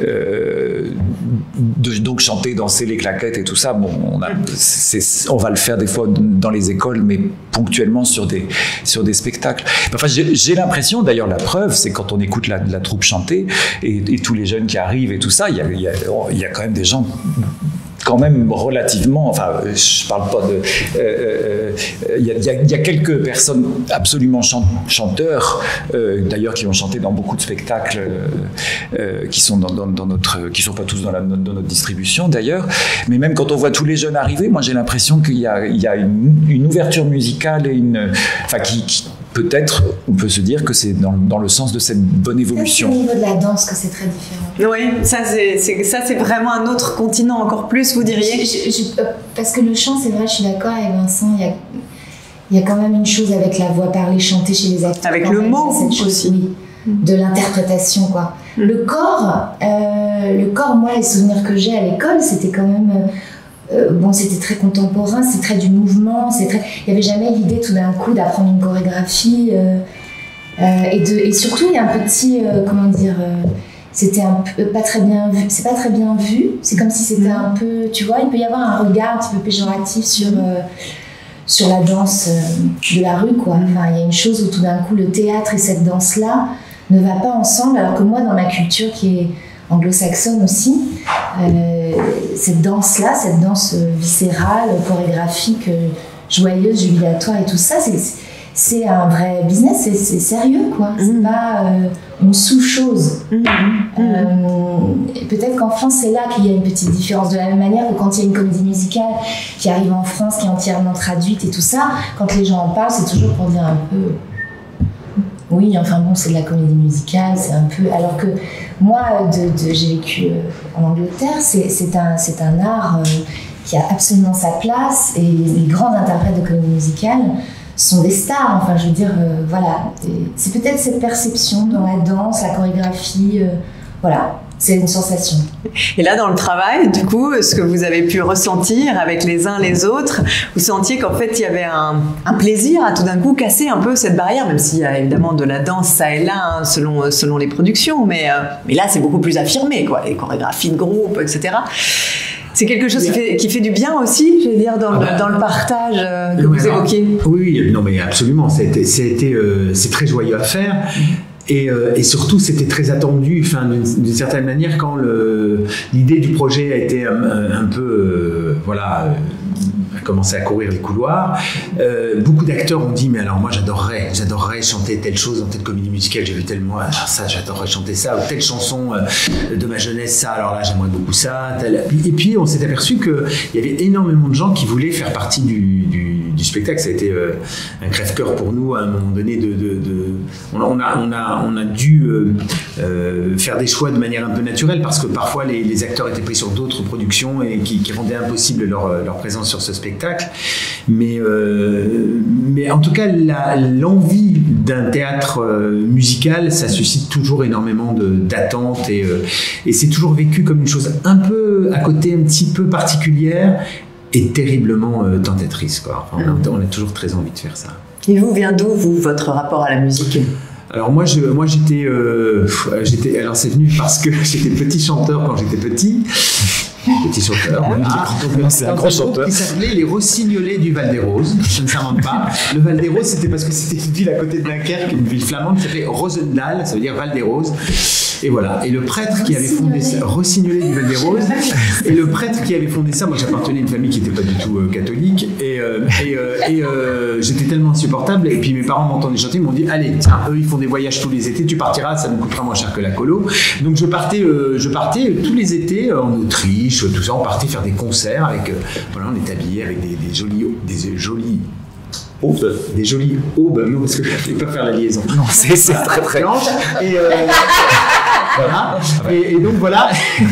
Speaker 5: euh, de, donc chanter, danser les claquettes et tout ça. Bon, on, a, c'est, on va le faire des fois dans les écoles, mais ponctuellement sur des sur des spectacles. Enfin, j'ai, j'ai l'impression, d'ailleurs, la preuve, c'est quand on écoute la, la troupe chanter et, et tous les jeunes qui arrivent et tout ça, il y a, il y a, il y a quand même des gens quand même relativement, enfin, je parle pas de... Il euh, euh, y, y, y a quelques personnes absolument chant, chanteurs, euh, d'ailleurs, qui ont chanté dans beaucoup de spectacles euh, euh, qui sont dans, dans, dans notre... qui sont pas tous dans, la, dans notre distribution, d'ailleurs. Mais même quand on voit tous les jeunes arriver, moi, j'ai l'impression qu'il y a, il y a une, une ouverture musicale et une... Enfin, qui... qui peut-être, on peut se dire que c'est dans, dans le sens de cette bonne évolution.
Speaker 4: C'est au niveau de la danse que c'est très différent.
Speaker 2: Oui, ça c'est, c'est, ça c'est vraiment un autre continent encore plus, vous diriez
Speaker 4: je, je, je, parce que le chant, c'est vrai, je suis d'accord avec Vincent, il y a, il y a quand même une chose avec la voix parlée, chantée chez les acteurs.
Speaker 2: Avec le mot
Speaker 4: cette chose,
Speaker 2: aussi.
Speaker 4: Oui, de l'interprétation, quoi. Mm. Le corps, euh, le corps, moi, les souvenirs que j'ai à l'école, c'était quand même... Euh, Euh, bon, c'était très contemporain, c'est très du mouvement, c'est très... il n'y avait jamais l'idée tout d'un coup d'apprendre une chorégraphie euh, euh, et, de... et surtout il y a un petit, euh, comment dire, euh, c'était un peu pas très bien vu, c'est pas très bien vu, c'est comme si c'était un peu, tu vois, il peut y avoir un regard un petit peu péjoratif sur, euh, sur la danse euh, de la rue, quoi. Enfin, il y a une chose où tout d'un coup le théâtre et cette danse-là ne va pas ensemble, alors que moi dans ma culture qui est anglo-saxonne aussi, euh, cette danse-là, cette danse viscérale, chorégraphique, joyeuse, jubilatoire et tout ça, c'est, c'est un vrai business, c'est, c'est sérieux, quoi. Mmh. C'est pas euh, une sous-chose. Mmh. Euh, et peut-être qu'en France, c'est là qu'il y a une petite différence. De la même manière que quand il y a une comédie musicale qui arrive en France, qui est entièrement traduite et tout ça, quand les gens en parlent, c'est toujours pour dire un peu... Oui, enfin bon, c'est de la comédie musicale, c'est un peu... Alors que moi, de, de, j'ai vécu en Angleterre, c'est, c'est, un, c'est un art euh, qui a absolument sa place, et les grands interprètes de comédie musicale sont des stars, enfin je veux dire, euh, voilà. Et c'est peut-être cette perception dans la danse, la chorégraphie, euh, voilà. C'est une sensation.
Speaker 2: Et là, dans le travail, du coup, ce que vous avez pu ressentir avec les uns les autres, vous sentiez qu'en fait, il y avait un, un plaisir à tout d'un coup casser un peu cette barrière, même s'il y a évidemment de la danse ça et là, hein, selon, selon les productions, mais, euh, mais là, c'est beaucoup plus affirmé, quoi, les chorégraphies de groupe, et cetera. C'est quelque chose qui fait, qui fait du bien aussi, je veux dire, dans, ah bah, dans le partage euh, que ouais, vous évoquiez.
Speaker 3: Oui, non, mais absolument, ça a été, ça a été, euh, c'est très joyeux à faire. Et, euh, et surtout, c'était très attendu, enfin, d'une certaine manière, quand l'idée du projet a été un, un peu, euh, voilà, euh, a commencé à courir les couloirs. Euh, beaucoup d'acteurs ont dit, mais alors moi, j'adorerais, j'adorerais chanter telle chose dans telle comédie musicale. J'ai vu tellement, ah, ça, j'adorerais chanter ça, ou telle chanson euh, de ma jeunesse, ça. Alors là, j'aimerais beaucoup ça. Telle... Et puis, on s'est aperçu qu'il y avait énormément de gens qui voulaient faire partie du, du, du spectacle. Ça a été euh, un crève-cœur pour nous à un moment donné. De, de, de... On, on a, on a on a dû euh, euh, faire des choix de manière un peu naturelle parce que parfois les, les acteurs étaient pris sur d'autres productions et qui, qui rendaient impossible leur, leur présence sur ce spectacle. Mais, euh, mais en tout cas, l'envie d'un théâtre euh, musical, ça suscite toujours énormément d'attentes et, euh, et c'est toujours vécu comme une chose un peu à côté, un petit peu particulière et terriblement euh, tentatrice, quoi. Enfin, on, a, on a toujours très envie de faire ça.
Speaker 2: Et vous, vient d'où, vous, votre rapport à la musique ?
Speaker 3: Alors moi, je, moi j'étais, euh, j'étais, alors c'est venu parce que j'étais petit chanteur quand j'étais petit. Petit chanteur.
Speaker 5: Ah, c'est un gros chanteur.
Speaker 3: Qui s'appelait les Rossignols du Val-des-Roses. Je ne s'invente pas. Le Val-des-Roses, c'était parce que c'était une ville à côté de Dunkerque, une ville flamande qui s'appelait Rosendal, ça veut dire Val-des-Roses. Et voilà. Et le prêtre qui avait fondé ça, Rossignols du Val-des-Roses, et le prêtre qui avait fondé ça, moi j'appartenais à une famille qui n'était pas du tout euh, catholique, et, euh, et, euh, et euh, j'étais tellement insupportable, et puis mes parents m'entendaient chanter, ils m'ont dit, allez, tiens, eux ils font des voyages tous les étés, tu partiras, ça nous coûtera moins cher que la colo. Donc je partais, euh, je partais tous les étés en Autriche, tout ça, on partait faire des concerts avec, euh, voilà, on était habillés avec des, des jolis, des jolis aubes, des jolies aubes, non parce que je ne vais pas faire la liaison.
Speaker 5: Non, c'est très très lent.
Speaker 3: Et euh, voilà. Et, et donc voilà.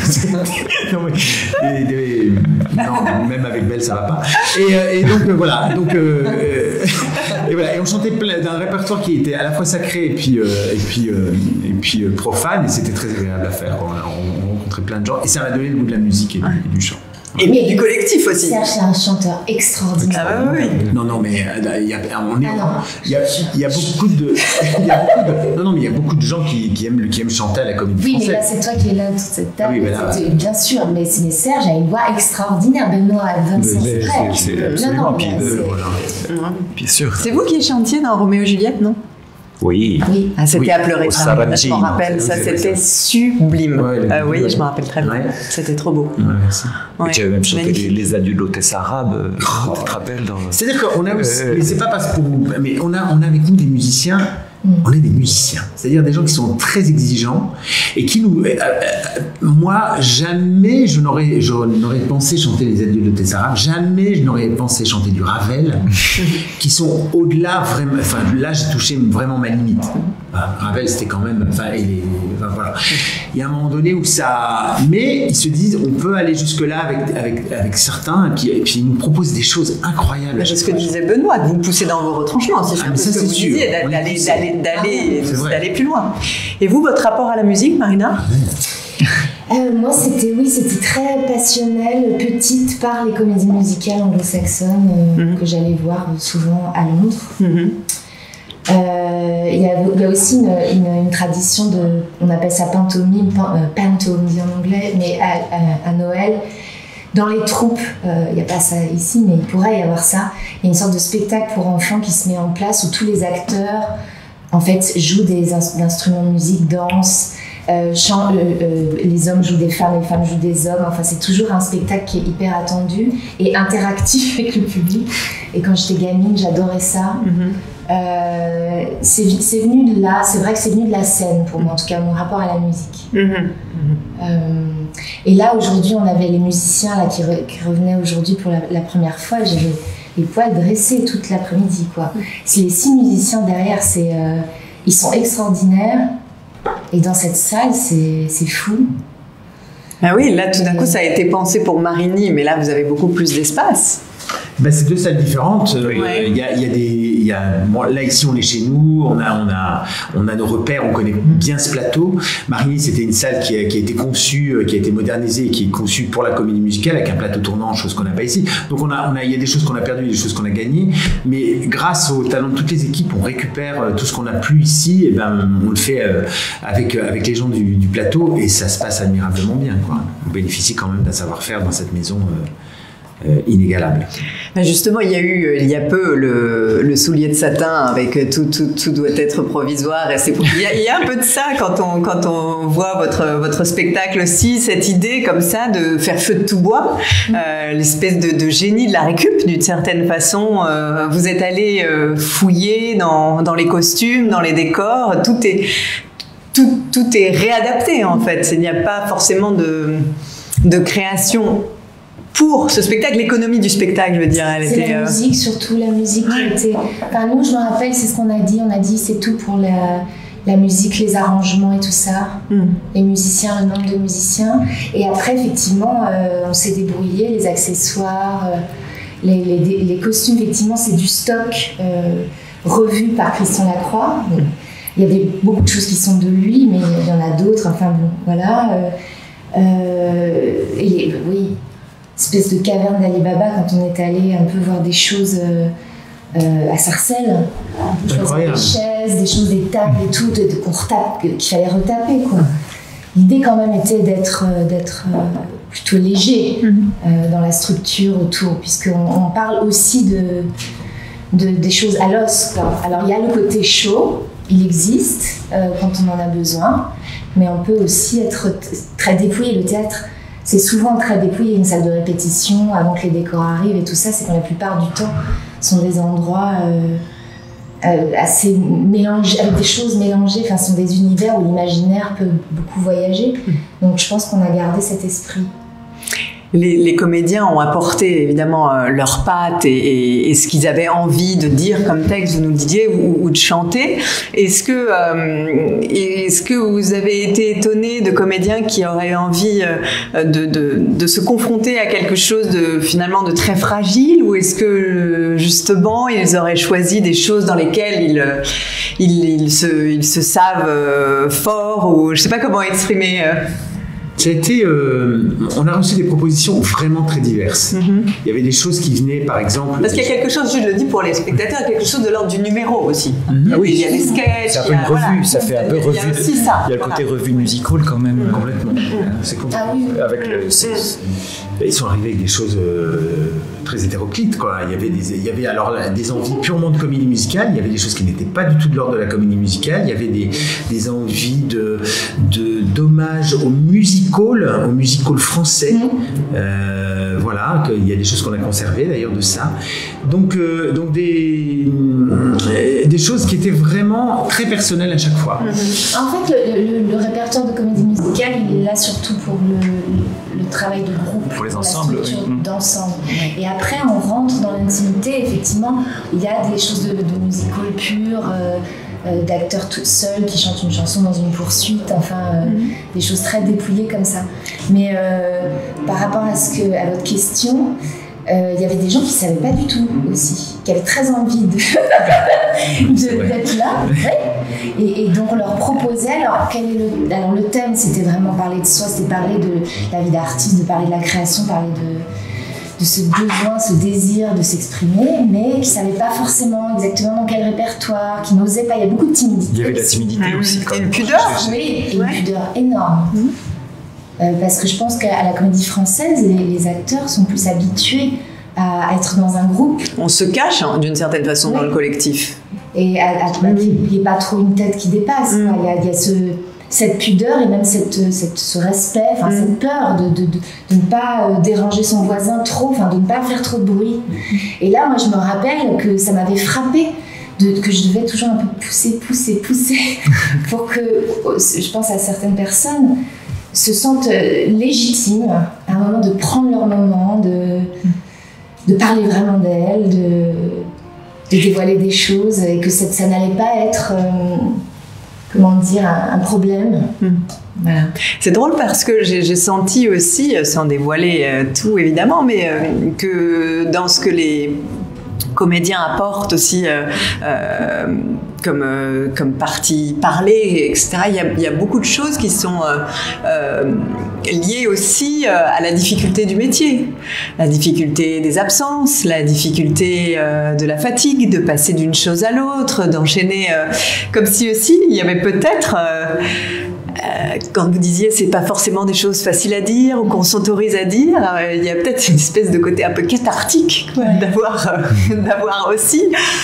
Speaker 3: non, mais, et, et, non, même avec Belle, ça va pas. Et, et donc euh, voilà. Donc, euh, et voilà. Et on chantait d'un répertoire qui était à la fois sacré et puis, euh, et puis, euh, et puis euh, profane. Et c'était très agréable à faire. On, on, on rencontrait plein de gens. Et ça m'a donné le goût de la musique et du, et du chant.
Speaker 2: Et mais du collectif aussi.
Speaker 4: Serge, c'est un chanteur extraordinaire.
Speaker 2: Ah oui, oui.
Speaker 3: Non, non, mais il y a, on est,
Speaker 4: ah non,
Speaker 3: il y a, il y a beaucoup de, il y a beaucoup de, non, non, mais il y a beaucoup de gens qui, qui aiment, qui aiment chanter à la Comédie
Speaker 4: oui,
Speaker 3: Française.
Speaker 4: Oui, mais là, c'est toi qui es là toute cette table.
Speaker 3: Ah oui, là,
Speaker 4: ouais. Bien sûr, mais, mais Serge a une voix extraordinaire. Benoît à vingt-cinq, c'est vrai.
Speaker 5: C'est absolument.
Speaker 4: Non, non,
Speaker 5: puis,
Speaker 4: euh,
Speaker 5: voilà. Bien sûr.
Speaker 2: C'est vous qui chantiez dans Roméo et Juliette, non?
Speaker 5: Oui.
Speaker 2: Oui. Ah, c'était
Speaker 5: oui.
Speaker 2: à pleurer.
Speaker 5: Ah,
Speaker 2: je m'en rappelle, ça c'était sublime.
Speaker 3: Ouais, les,
Speaker 2: euh, oui,
Speaker 3: ouais.
Speaker 2: je m'en rappelle très bien. Ouais. C'était trop beau.
Speaker 3: Ouais, merci.
Speaker 5: Ouais. Tu avais même chanté les, les adieux de l'hôtesse arabe. Oh. Tu te rappelles dans...
Speaker 3: C'est-à-dire qu'on a aussi, euh, mais c'est pas parce que mais on a, on a avec nous des musiciens. On est des musiciens, c'est-à-dire des gens qui sont très exigeants et qui nous. Euh, euh, moi, jamais je n'aurais, je n'aurais pensé chanter les adieux de l'hôtesse arabe, jamais je n'aurais pensé chanter du Ravel, qui sont au-delà vraiment. Enfin, là, j'ai touché vraiment ma limite. Enfin, Ravel, c'était quand même. Enfin, et les, enfin, voilà. Il y a un moment donné où ça. Mais ils se disent, on peut aller jusque-là avec, avec, avec certains, et puis, et puis ils nous proposent des choses incroyables.
Speaker 2: C'est ce que disait Benoît, que vous poussez dans vos retranchements, si je
Speaker 3: ah, ça,
Speaker 2: ce que vous
Speaker 3: sûr.
Speaker 2: disiez, d'aller, d'aller, d'aller,
Speaker 3: ah,
Speaker 2: d'aller plus loin. Et vous, votre rapport à la musique, Marina?
Speaker 4: Euh, moi, c'était oui, c'était très passionnel, petite par les comédies musicales anglo-saxonnes euh, mm-hmm. que j'allais voir souvent à Londres. Mm-hmm. Euh, il y, a, y a aussi une, une, une tradition de, on appelle ça pantomime, pan, euh, panto, on dit en anglais, mais à, à, à Noël, dans les troupes, il euh, n'y a pas ça ici, mais il pourrait y avoir ça. Il y a une sorte de spectacle pour enfants qui se met en place où tous les acteurs, en fait, jouent des instruments de musique, dansent. Euh, chant, euh, euh, les hommes jouent des femmes, les femmes jouent des hommes. Enfin, c'est toujours un spectacle qui est hyper attendu et interactif avec le public. Et quand j'étais gamine, j'adorais ça. Mm-hmm. euh, c'est, c'est venu de là. C'est vrai que c'est venu de la scène pour moi, en tout cas, mon rapport à la musique. Mm-hmm. Mm-hmm. Euh, et là, aujourd'hui, on avait les musiciens là, qui, re, qui revenaient aujourd'hui pour la, la première fois. J'avais les poils dressés toute l'après-midi, quoi. C'est les six musiciens derrière, c'est, euh, ils sont extraordinaires. Et dans cette salle, c'est, c'est fou.
Speaker 2: Ah oui, là, tout d'un coup, ça a été pensé pour Marigny, mais là, vous avez beaucoup plus d'espace.
Speaker 3: Ben, c'est deux salles différentes. Il
Speaker 2: ouais.
Speaker 3: euh, y, a, y a des, y a, bon, là ici on est chez nous, on a, on a, on a nos repères, on connaît bien ce plateau. Marigny, c'était une salle qui a, qui a été conçue, qui a été modernisée, qui est conçue pour la comédie musicale avec un plateau tournant, chose qu'on n'a pas ici. Donc on a, on a, il y a des choses qu'on a perdues, des choses qu'on a gagnées, mais grâce au talent de toutes les équipes, on récupère tout ce qu'on n'a plus ici. Et ben, on le fait avec, avec les gens du, du plateau et ça se passe admirablement bien, quoi. On bénéficie quand même d'un savoir-faire dans cette maison. Euh, euh, inégalable.
Speaker 2: Justement, il y a eu il y a peu le, le soulier de satin avec tout, tout, tout doit être provisoire. Et c'est, il, y a, il y a un peu de ça quand on, quand on voit votre, votre spectacle aussi, cette idée comme ça de faire feu de tout bois, euh, l'espèce de, de génie de la récup d'une certaine façon. Euh, vous êtes allé euh, fouiller dans, dans les costumes, dans les décors, tout est, tout, tout est réadapté en fait. Il n'y a pas forcément de, de création pour ce spectacle, l'économie du spectacle, je veux dire. Elle
Speaker 4: c'est
Speaker 2: était,
Speaker 4: la
Speaker 2: euh...
Speaker 4: musique, surtout la musique qui était... Enfin, nous, je me rappelle, c'est ce qu'on a dit. On a dit, c'est tout pour la, la musique, les arrangements et tout ça. Mm. Les musiciens, le nombre de musiciens. Et après, effectivement, euh, on s'est débrouillé, les accessoires, euh, les, les, les costumes, effectivement, c'est du stock euh, revu par Christian Lacroix. Donc, il y a des, beaucoup de choses qui sont de lui, mais il y en a d'autres. Enfin, bon, voilà. Euh, euh, et oui... espèce de caverne d'Ali Baba quand on est allé un peu voir des choses euh, euh, à Sarcelles, des choses, des chaises, des choses, des tables et tout, de, de, qu'on retape, qu'il fallait retaper quoi. L'idée quand même était d'être, d'être euh, plutôt léger mm-hmm. euh, dans la structure autour, puisqu'on on parle aussi de, de, des choses à l'os quoi. Alors il y a le côté chaud, il existe euh, quand on en a besoin, mais on peut aussi être t- très dépouillé. Le théâtre, c'est souvent très dépouillé, une salle de répétition avant que les décors arrivent et tout ça, c'est quand la plupart du temps sont des endroits euh, euh, assez mélangés, avec des choses mélangées, enfin ce sont des univers où l'imaginaire peut beaucoup voyager. Donc je pense qu'on a gardé cet esprit.
Speaker 2: Les, les comédiens ont apporté évidemment euh, leurs pattes et, et, et ce qu'ils avaient envie de dire comme texte, vous nous le disiez, ou, ou de chanter. Est-ce que, euh, est-ce que vous avez été étonné de comédiens qui auraient envie euh, de, de, de se confronter à quelque chose de finalement de très fragile, ou est-ce que justement ils auraient choisi des choses dans lesquelles ils, ils, ils, se, ils se savent euh, forts, ou je sais pas comment exprimer euh.
Speaker 3: Ça a été, euh, on a reçu des propositions vraiment très diverses. Mm-hmm. Il y avait des choses qui venaient, par exemple...
Speaker 2: Parce qu'il y a quelque chose, je le dis pour les spectateurs, quelque chose de l'ordre du numéro aussi. Mm-hmm. Ah oui, il y a des sketchs.
Speaker 5: C'est un peu une revue, voilà. Ça fait un peu revue.
Speaker 2: Il y a aussi ça.
Speaker 5: Il y a le côté voilà. Revue musical quand même.
Speaker 3: Mm-hmm. Complètement. Mm-hmm. C'est complètement. Ah oui. Avec le, c'est, c'est... Ils sont arrivés avec des choses euh, très hétéroclites, quoi. Il y avait des, il y avait alors des envies purement de comédie musicale. Il y avait des choses qui n'étaient pas du tout de l'ordre de la comédie musicale. Il y avait des, des envies de, de d'hommage au musical, au musical français. Mmh. Euh, voilà, il y a des choses qu'on a conservées d'ailleurs de ça. Donc, euh, donc des, euh, des choses qui étaient vraiment très personnelles à chaque fois.
Speaker 4: Mmh. En fait, le, le, le répertoire de comédie musicale, il est là surtout pour le, le, le travail de groupe,
Speaker 5: pour les ensembles,
Speaker 4: la structure
Speaker 5: oui.
Speaker 4: d'ensemble. Et après, on rentre dans l'intimité. Effectivement, il y a des choses de, de musical pur. Euh, Euh, d'acteurs toutes seules qui chantent une chanson dans une poursuite, enfin euh, mm-hmm. des choses très dépouillées comme ça. Mais euh, par rapport à, ce que, à votre question, il euh, y avait des gens qui ne savaient pas du tout aussi, qui avaient très envie de, de, d'être là. Ouais. Et, et donc on leur proposait, alors, quel est le, alors le thème c'était vraiment parler de soi, c'était parler de la vie d'artiste, de parler de la création, parler de de ce besoin, ce désir de s'exprimer, mais qui ne savaient pas forcément exactement dans quel répertoire, qui n'osaient pas. Il y a beaucoup de timidité.
Speaker 5: Il y avait de la timidité mmh. aussi.
Speaker 2: Et une pudeur.
Speaker 4: Oui, et une ouais. pudeur énorme. Mmh. Euh, parce que je pense qu'à la comédie française, les, les acteurs sont plus habitués à être dans un groupe.
Speaker 2: On se cache hein, d'une certaine façon oui. dans le collectif.
Speaker 4: Et à, à, mmh. qu'il n'y ait pas trop une tête qui dépasse. Mmh. Il y a, il y a ce... cette pudeur et même cette, cette, ce respect, enfin, mmh. cette peur de, de, de, de ne pas euh, déranger son voisin trop, enfin, de ne pas faire trop de bruit. Mmh. Et là, moi, je me rappelle que ça m'avait frappée, de, que je devais toujours un peu pousser, pousser, pousser, pour que, je pense à certaines personnes, se sentent légitimes à un moment de prendre leur moment, de, de parler vraiment d'elles, de, de dévoiler des choses, et que ça, ça n'allait pas être... Euh, comment dire, un, un problème. Mmh. Voilà.
Speaker 2: C'est drôle parce que j'ai, j'ai senti aussi, sans dévoiler euh, tout évidemment, mais euh, que dans ce que les comédiens apportent aussi euh, euh, comme, euh, comme partie parlée, et cetera, il y a, il y a beaucoup de choses qui sont euh, euh, liées aussi euh, à la difficulté du métier. La difficulté des absences, la difficulté euh, de la fatigue, de passer d'une chose à l'autre, d'enchaîner, euh, comme si aussi il y avait peut-être... Euh, Euh, quand vous disiez c'est pas forcément des choses faciles à dire ou qu'on s'autorise à dire, euh, il y a peut-être une espèce de côté un peu cathartique quoi, d'avoir, euh, d'avoir aussi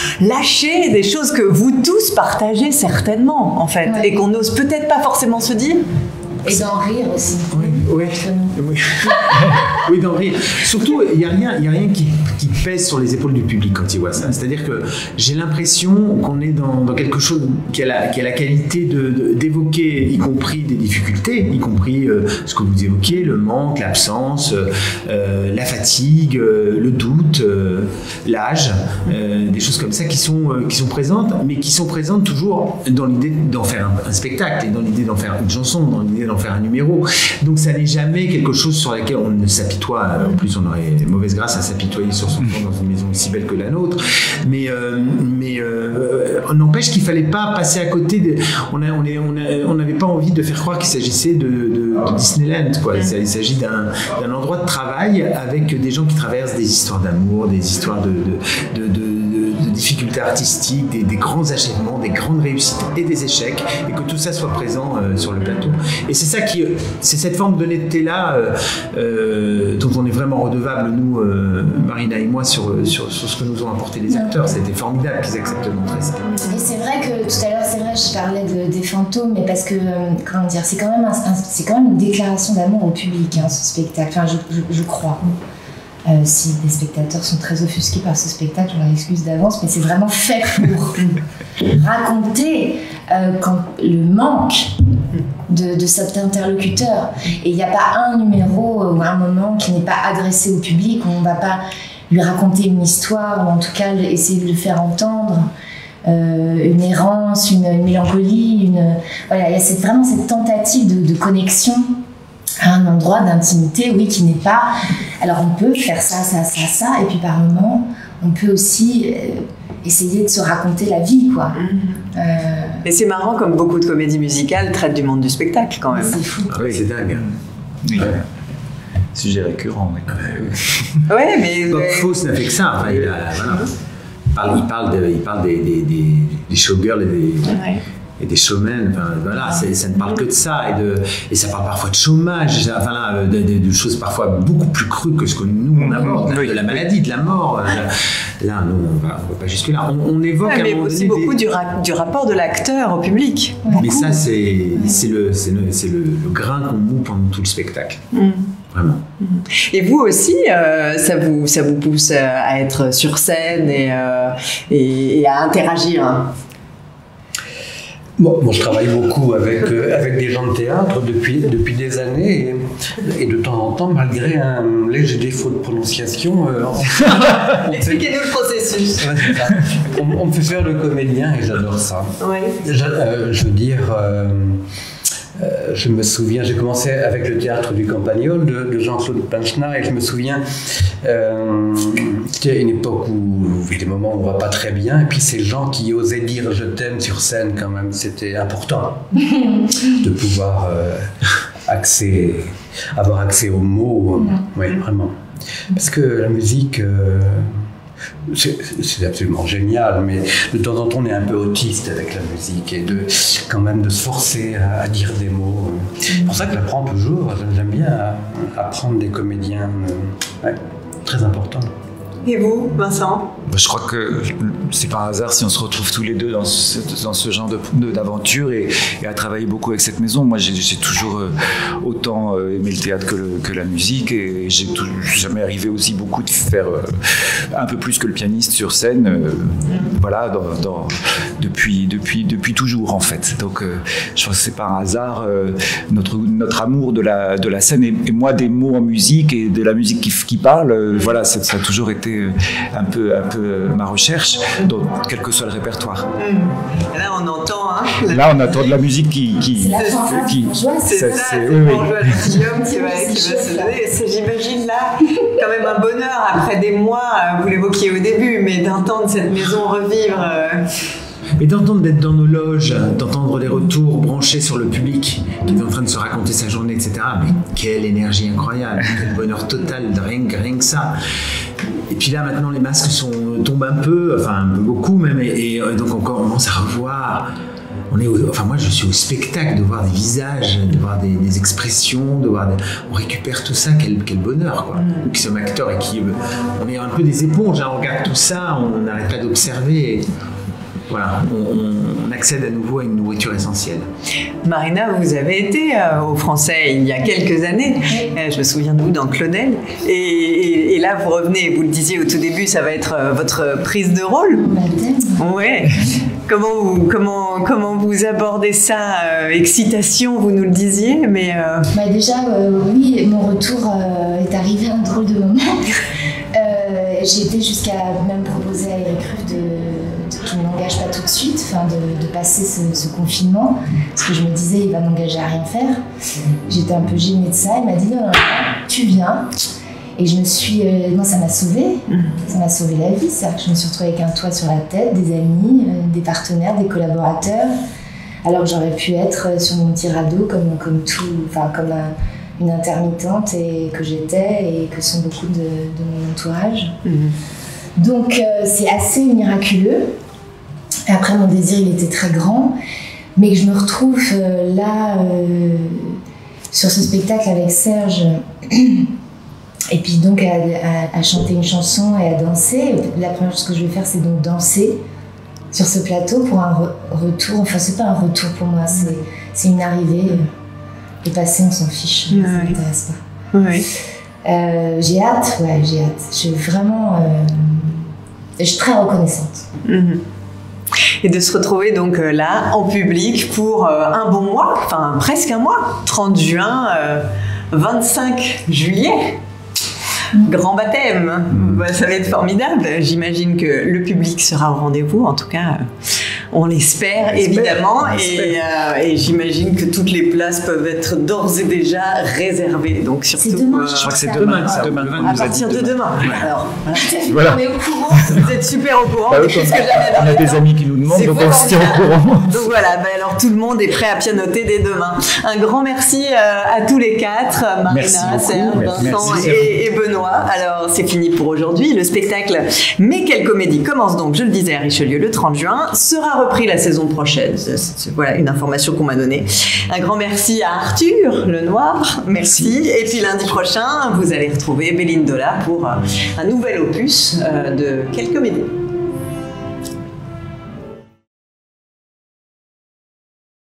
Speaker 2: lâché des choses que vous tous partagez certainement en fait, ouais. et qu'on n'ose peut-être pas forcément se dire.
Speaker 4: Et d'en rire aussi.
Speaker 3: Oui, oui, oui. oui d'en rire. Surtout, il n'y a rien, il y a rien qui, qui pèse sur les épaules du public quand il voit ça. C'est-à-dire que j'ai l'impression qu'on est dans, dans quelque chose qui a la, qui a la qualité de, de, d'évoquer, y compris des difficultés, y compris euh, ce que vous évoquez, le manque, l'absence, euh, la fatigue, euh, le doute, euh, l'âge, euh, des choses comme ça qui sont, euh, qui sont présentes, mais qui sont présentes toujours dans l'idée d'en faire un, un spectacle et dans l'idée d'en faire une chanson, dans l'idée d'en faire un numéro. Donc ça n'est jamais quelque chose sur laquelle on ne s'apitoie. En plus, on aurait mauvaise grâce à s'apitoyer sur son temps dans une maison aussi belle que la nôtre. Mais, euh, mais euh, on n'empêche qu'il ne fallait pas passer à côté. De, on a, on est, on a, on n'avait pas envie de faire croire qu'il s'agissait de, de, de Disneyland, quoi. Il, il s'agit d'un, d'un endroit de travail avec des gens qui traversent des histoires d'amour, des histoires de, de, de, de, de, de difficultés artistiques, des, des grands achèvements, des grandes réussites et des échecs, et que tout ça soit présent euh, sur le plateau. Et c'est ça qui, c'est cette forme d'honnêteté-là euh, euh, dont on est vraiment redevable, nous, euh, Marina et moi, sur, sur, sur ce que nous ont apporté les acteurs. C'était formidable qu'ils acceptent de montrer ça.
Speaker 4: Et c'est vrai que tout à l'heure, c'est vrai, je parlais de, des fantômes, mais parce que, euh, comment dire, c'est quand même, un, un, c'est quand même une déclaration d'amour au public, hein, ce spectacle. Enfin, je, je, je crois. Euh, si les spectateurs sont très offusqués par ce spectacle, on leur excuse d'avance, mais c'est vraiment fait pour raconter euh, quand le manque de, de cet interlocuteur. Et il n'y a pas un numéro ou un moment qui n'est pas adressé au public, où on ne va pas lui raconter une histoire, ou en tout cas essayer de le faire entendre. Euh, une errance, une, une mélancolie, une, voilà, il y a cette, vraiment cette tentative de, de connexion à un endroit d'intimité, oui, qui n'est pas... Alors on peut faire ça, ça, ça, ça, et puis par moments, on peut aussi euh, essayer de se raconter la vie, quoi. Mmh. Euh...
Speaker 2: Et c'est marrant comme beaucoup de comédies musicales traitent du monde du spectacle, quand même.
Speaker 4: C'est fou.
Speaker 3: Ah oui, c'est dingue.
Speaker 5: Oui. Ouais. Sujet récurrent, oui.
Speaker 2: Ouais, ouais mais...
Speaker 3: Bob Fosse n'a fait que ça. Enfin, il, a, voilà. il parle, il parle, de, il parle des, des, des, des showgirls et des... Ouais. et des showmen, enfin, voilà, c'est, ça ne parle que de ça, et, de, et ça parle parfois de chômage, enfin, là, de, de, de choses parfois beaucoup plus crues que ce que nous on aborde, oui. de la maladie, de la mort. Là, nous, on ne va pas jusque-là. On, on évoque
Speaker 2: ouais,
Speaker 3: à un moment
Speaker 2: aussi
Speaker 3: donné
Speaker 2: beaucoup
Speaker 3: des...
Speaker 2: du, ra- du rapport de l'acteur au public.
Speaker 3: Mais beaucoup. Ça, c'est, c'est, le, c'est, le, c'est le, le grain qu'on moue pendant tout le spectacle. Mm. Vraiment.
Speaker 2: Et vous aussi, euh, ça, vous, ça vous pousse à être sur scène et, euh, et, et à interagir, hein.
Speaker 1: Bon, bon, je travaille beaucoup avec, euh, avec des gens de théâtre depuis, depuis des années et, et de temps en temps, malgré un léger défaut de prononciation, euh, on
Speaker 2: expliquez-nous le processus.
Speaker 1: on, on me fait faire le comédien et j'adore ça.
Speaker 2: Ouais.
Speaker 1: Je, euh, je veux dire, euh, euh, je me souviens, j'ai commencé avec le théâtre du Campagnol de, de Jean-Claude Pinchna et je me souviens, euh, c'était une époque où il y a des moments où on ne va pas très bien et puis ces gens qui osaient dire je t'aime sur scène quand même, c'était important de pouvoir euh, accès, avoir accès aux mots, oui, vraiment. Parce que la musique... Euh, C'est, c'est absolument génial, mais de temps en temps on est un peu autiste avec la musique et de quand même de se forcer à, à dire des mots. C'est pour ça que j'apprends toujours, j'aime bien apprendre des comédiens, ouais, très important.
Speaker 2: Et vous, Vincent ?
Speaker 5: Je crois que c'est pas un hasard si on se retrouve tous les deux dans ce, dans ce genre de, de, d'aventure et, et à travailler beaucoup avec cette maison. Moi, j'ai, j'ai toujours euh, autant euh, aimé le théâtre que, le, que la musique et j'ai tout, jamais arrivé aussi beaucoup de faire euh, un peu plus que le pianiste sur scène. Euh, voilà, dans, dans, depuis, depuis, depuis toujours en fait. Donc, euh, je pense que c'est pas un hasard euh, notre, notre amour de la, de la scène et, et moi des mots en musique et de la musique qui, qui parle. Euh, voilà, ça, ça a toujours été un peu, un peu ma recherche, donc, quel que soit le répertoire.
Speaker 2: Mmh. Là, on entend. Hein, la...
Speaker 5: Là, on entend de la musique qui. qui
Speaker 4: c'est la fanfare
Speaker 5: qui,
Speaker 4: bourgeoise.
Speaker 2: C'est ça, c'est, c'est le bourgeois Guillaume qui va, qui va se donner. C'est, j'imagine là, quand même un bonheur après des mois, vous l'évoquiez au début, mais d'entendre cette maison revivre. Euh...
Speaker 3: Mais d'entendre d'être dans nos loges, d'entendre les retours branchés sur le public qui est en train de se raconter sa journée, et cetera. Mais quelle énergie incroyable, quel bonheur total, rien, rien que ça. Et puis là, maintenant, les masques sont, tombent un peu, enfin un peu beaucoup même, et, et donc on commence à revoir on est au, enfin moi je suis au spectacle de voir des visages, de voir des, des expressions, de voir des, on récupère tout ça, quel, quel bonheur quoi. Mm. Nous qui sommes acteurs et qui on est un peu des éponges, hein, on regarde tout ça, on n'arrête pas d'observer. Et, voilà, on, on accède à nouveau à une nourriture essentielle.
Speaker 2: Marina, vous avez été euh, au Français il y a quelques années. Euh, je me souviens de vous dans Claudel. Et, et, et là, vous revenez, vous le disiez au tout début, ça va être euh, votre prise de rôle. Ouais. Comment vous, comment, comment vous abordez ça euh, excitation, vous nous le disiez, mais... Euh...
Speaker 4: Bah déjà, euh, oui, mon retour euh, est arrivé à un drôle de moment. euh, j'ai été jusqu'à même proposer à Eric Ruff de... qui ne m'engage pas tout de suite, enfin de, de passer ce, ce confinement, parce que je me disais il va m'engager à rien faire. J'étais un peu gênée de ça. Il m'a dit non, non, non, tu viens. Et je me suis, euh, moi ça m'a sauvée, ça m'a sauvé la vie. Ça. Je me suis retrouvée avec un toit sur la tête, des amis, euh, des partenaires, des collaborateurs, alors que j'aurais pu être sur mon petit radeau comme comme tout, enfin comme un, une intermittente et que j'étais et que sont beaucoup de, de mon entourage. Mmh. Donc euh, c'est assez miraculeux. Après mon désir il était très grand, mais que je me retrouve euh, là euh, sur ce spectacle avec Serge et puis donc à, à, à chanter une chanson et à danser. La première chose que je vais faire c'est donc danser sur ce plateau pour un re retour. Enfin c'est pas un retour pour moi, c'est c'est une arrivée. Le passé on s'en fiche,
Speaker 2: ouais.
Speaker 4: Ça m'intéresse pas.
Speaker 2: Ouais.
Speaker 4: Euh, j'ai hâte, ouais j'ai hâte. Je suis vraiment, euh, je suis très reconnaissante.
Speaker 2: Mmh. Et de se retrouver donc euh, là, en public, pour euh, un bon mois, enfin presque un mois, trente juin, euh, vingt-cinq juillet, mmh. grand baptême. Mmh. Bah, ça va être formidable. J'imagine que le public sera au rendez-vous, en tout cas, euh, on l'espère évidemment. On et, euh, et j'imagine que toutes les places peuvent être d'ores et déjà réservées. Donc surtout,
Speaker 4: c'est demain,
Speaker 2: euh,
Speaker 5: je crois que c'est demain.
Speaker 2: Alors,
Speaker 5: demain.
Speaker 2: À partir de demain.
Speaker 5: Ouais.
Speaker 2: Alors,
Speaker 5: voilà.
Speaker 4: On est au courant.
Speaker 2: Vous êtes super au courant.
Speaker 5: Bah,
Speaker 2: des choses que jamais
Speaker 5: on a des amis qui nous demandent, donc on se tient au courant.
Speaker 2: Donc voilà, bah alors tout le monde est prêt à pianoter dès demain. Un grand merci euh, à tous les quatre, Marina, Serge, Vincent et, et Benoît. Alors c'est fini pour aujourd'hui. Le spectacle Mais quelle comédie commence donc, je le disais, à Richelieu le trente juin, sera repris la saison prochaine. C'est, voilà une information qu'on m'a donnée. Un grand merci à Arthur Lenoir, merci. Et puis lundi prochain, vous allez retrouver Béline Dola pour un nouvel opus euh, de Quelle comédie.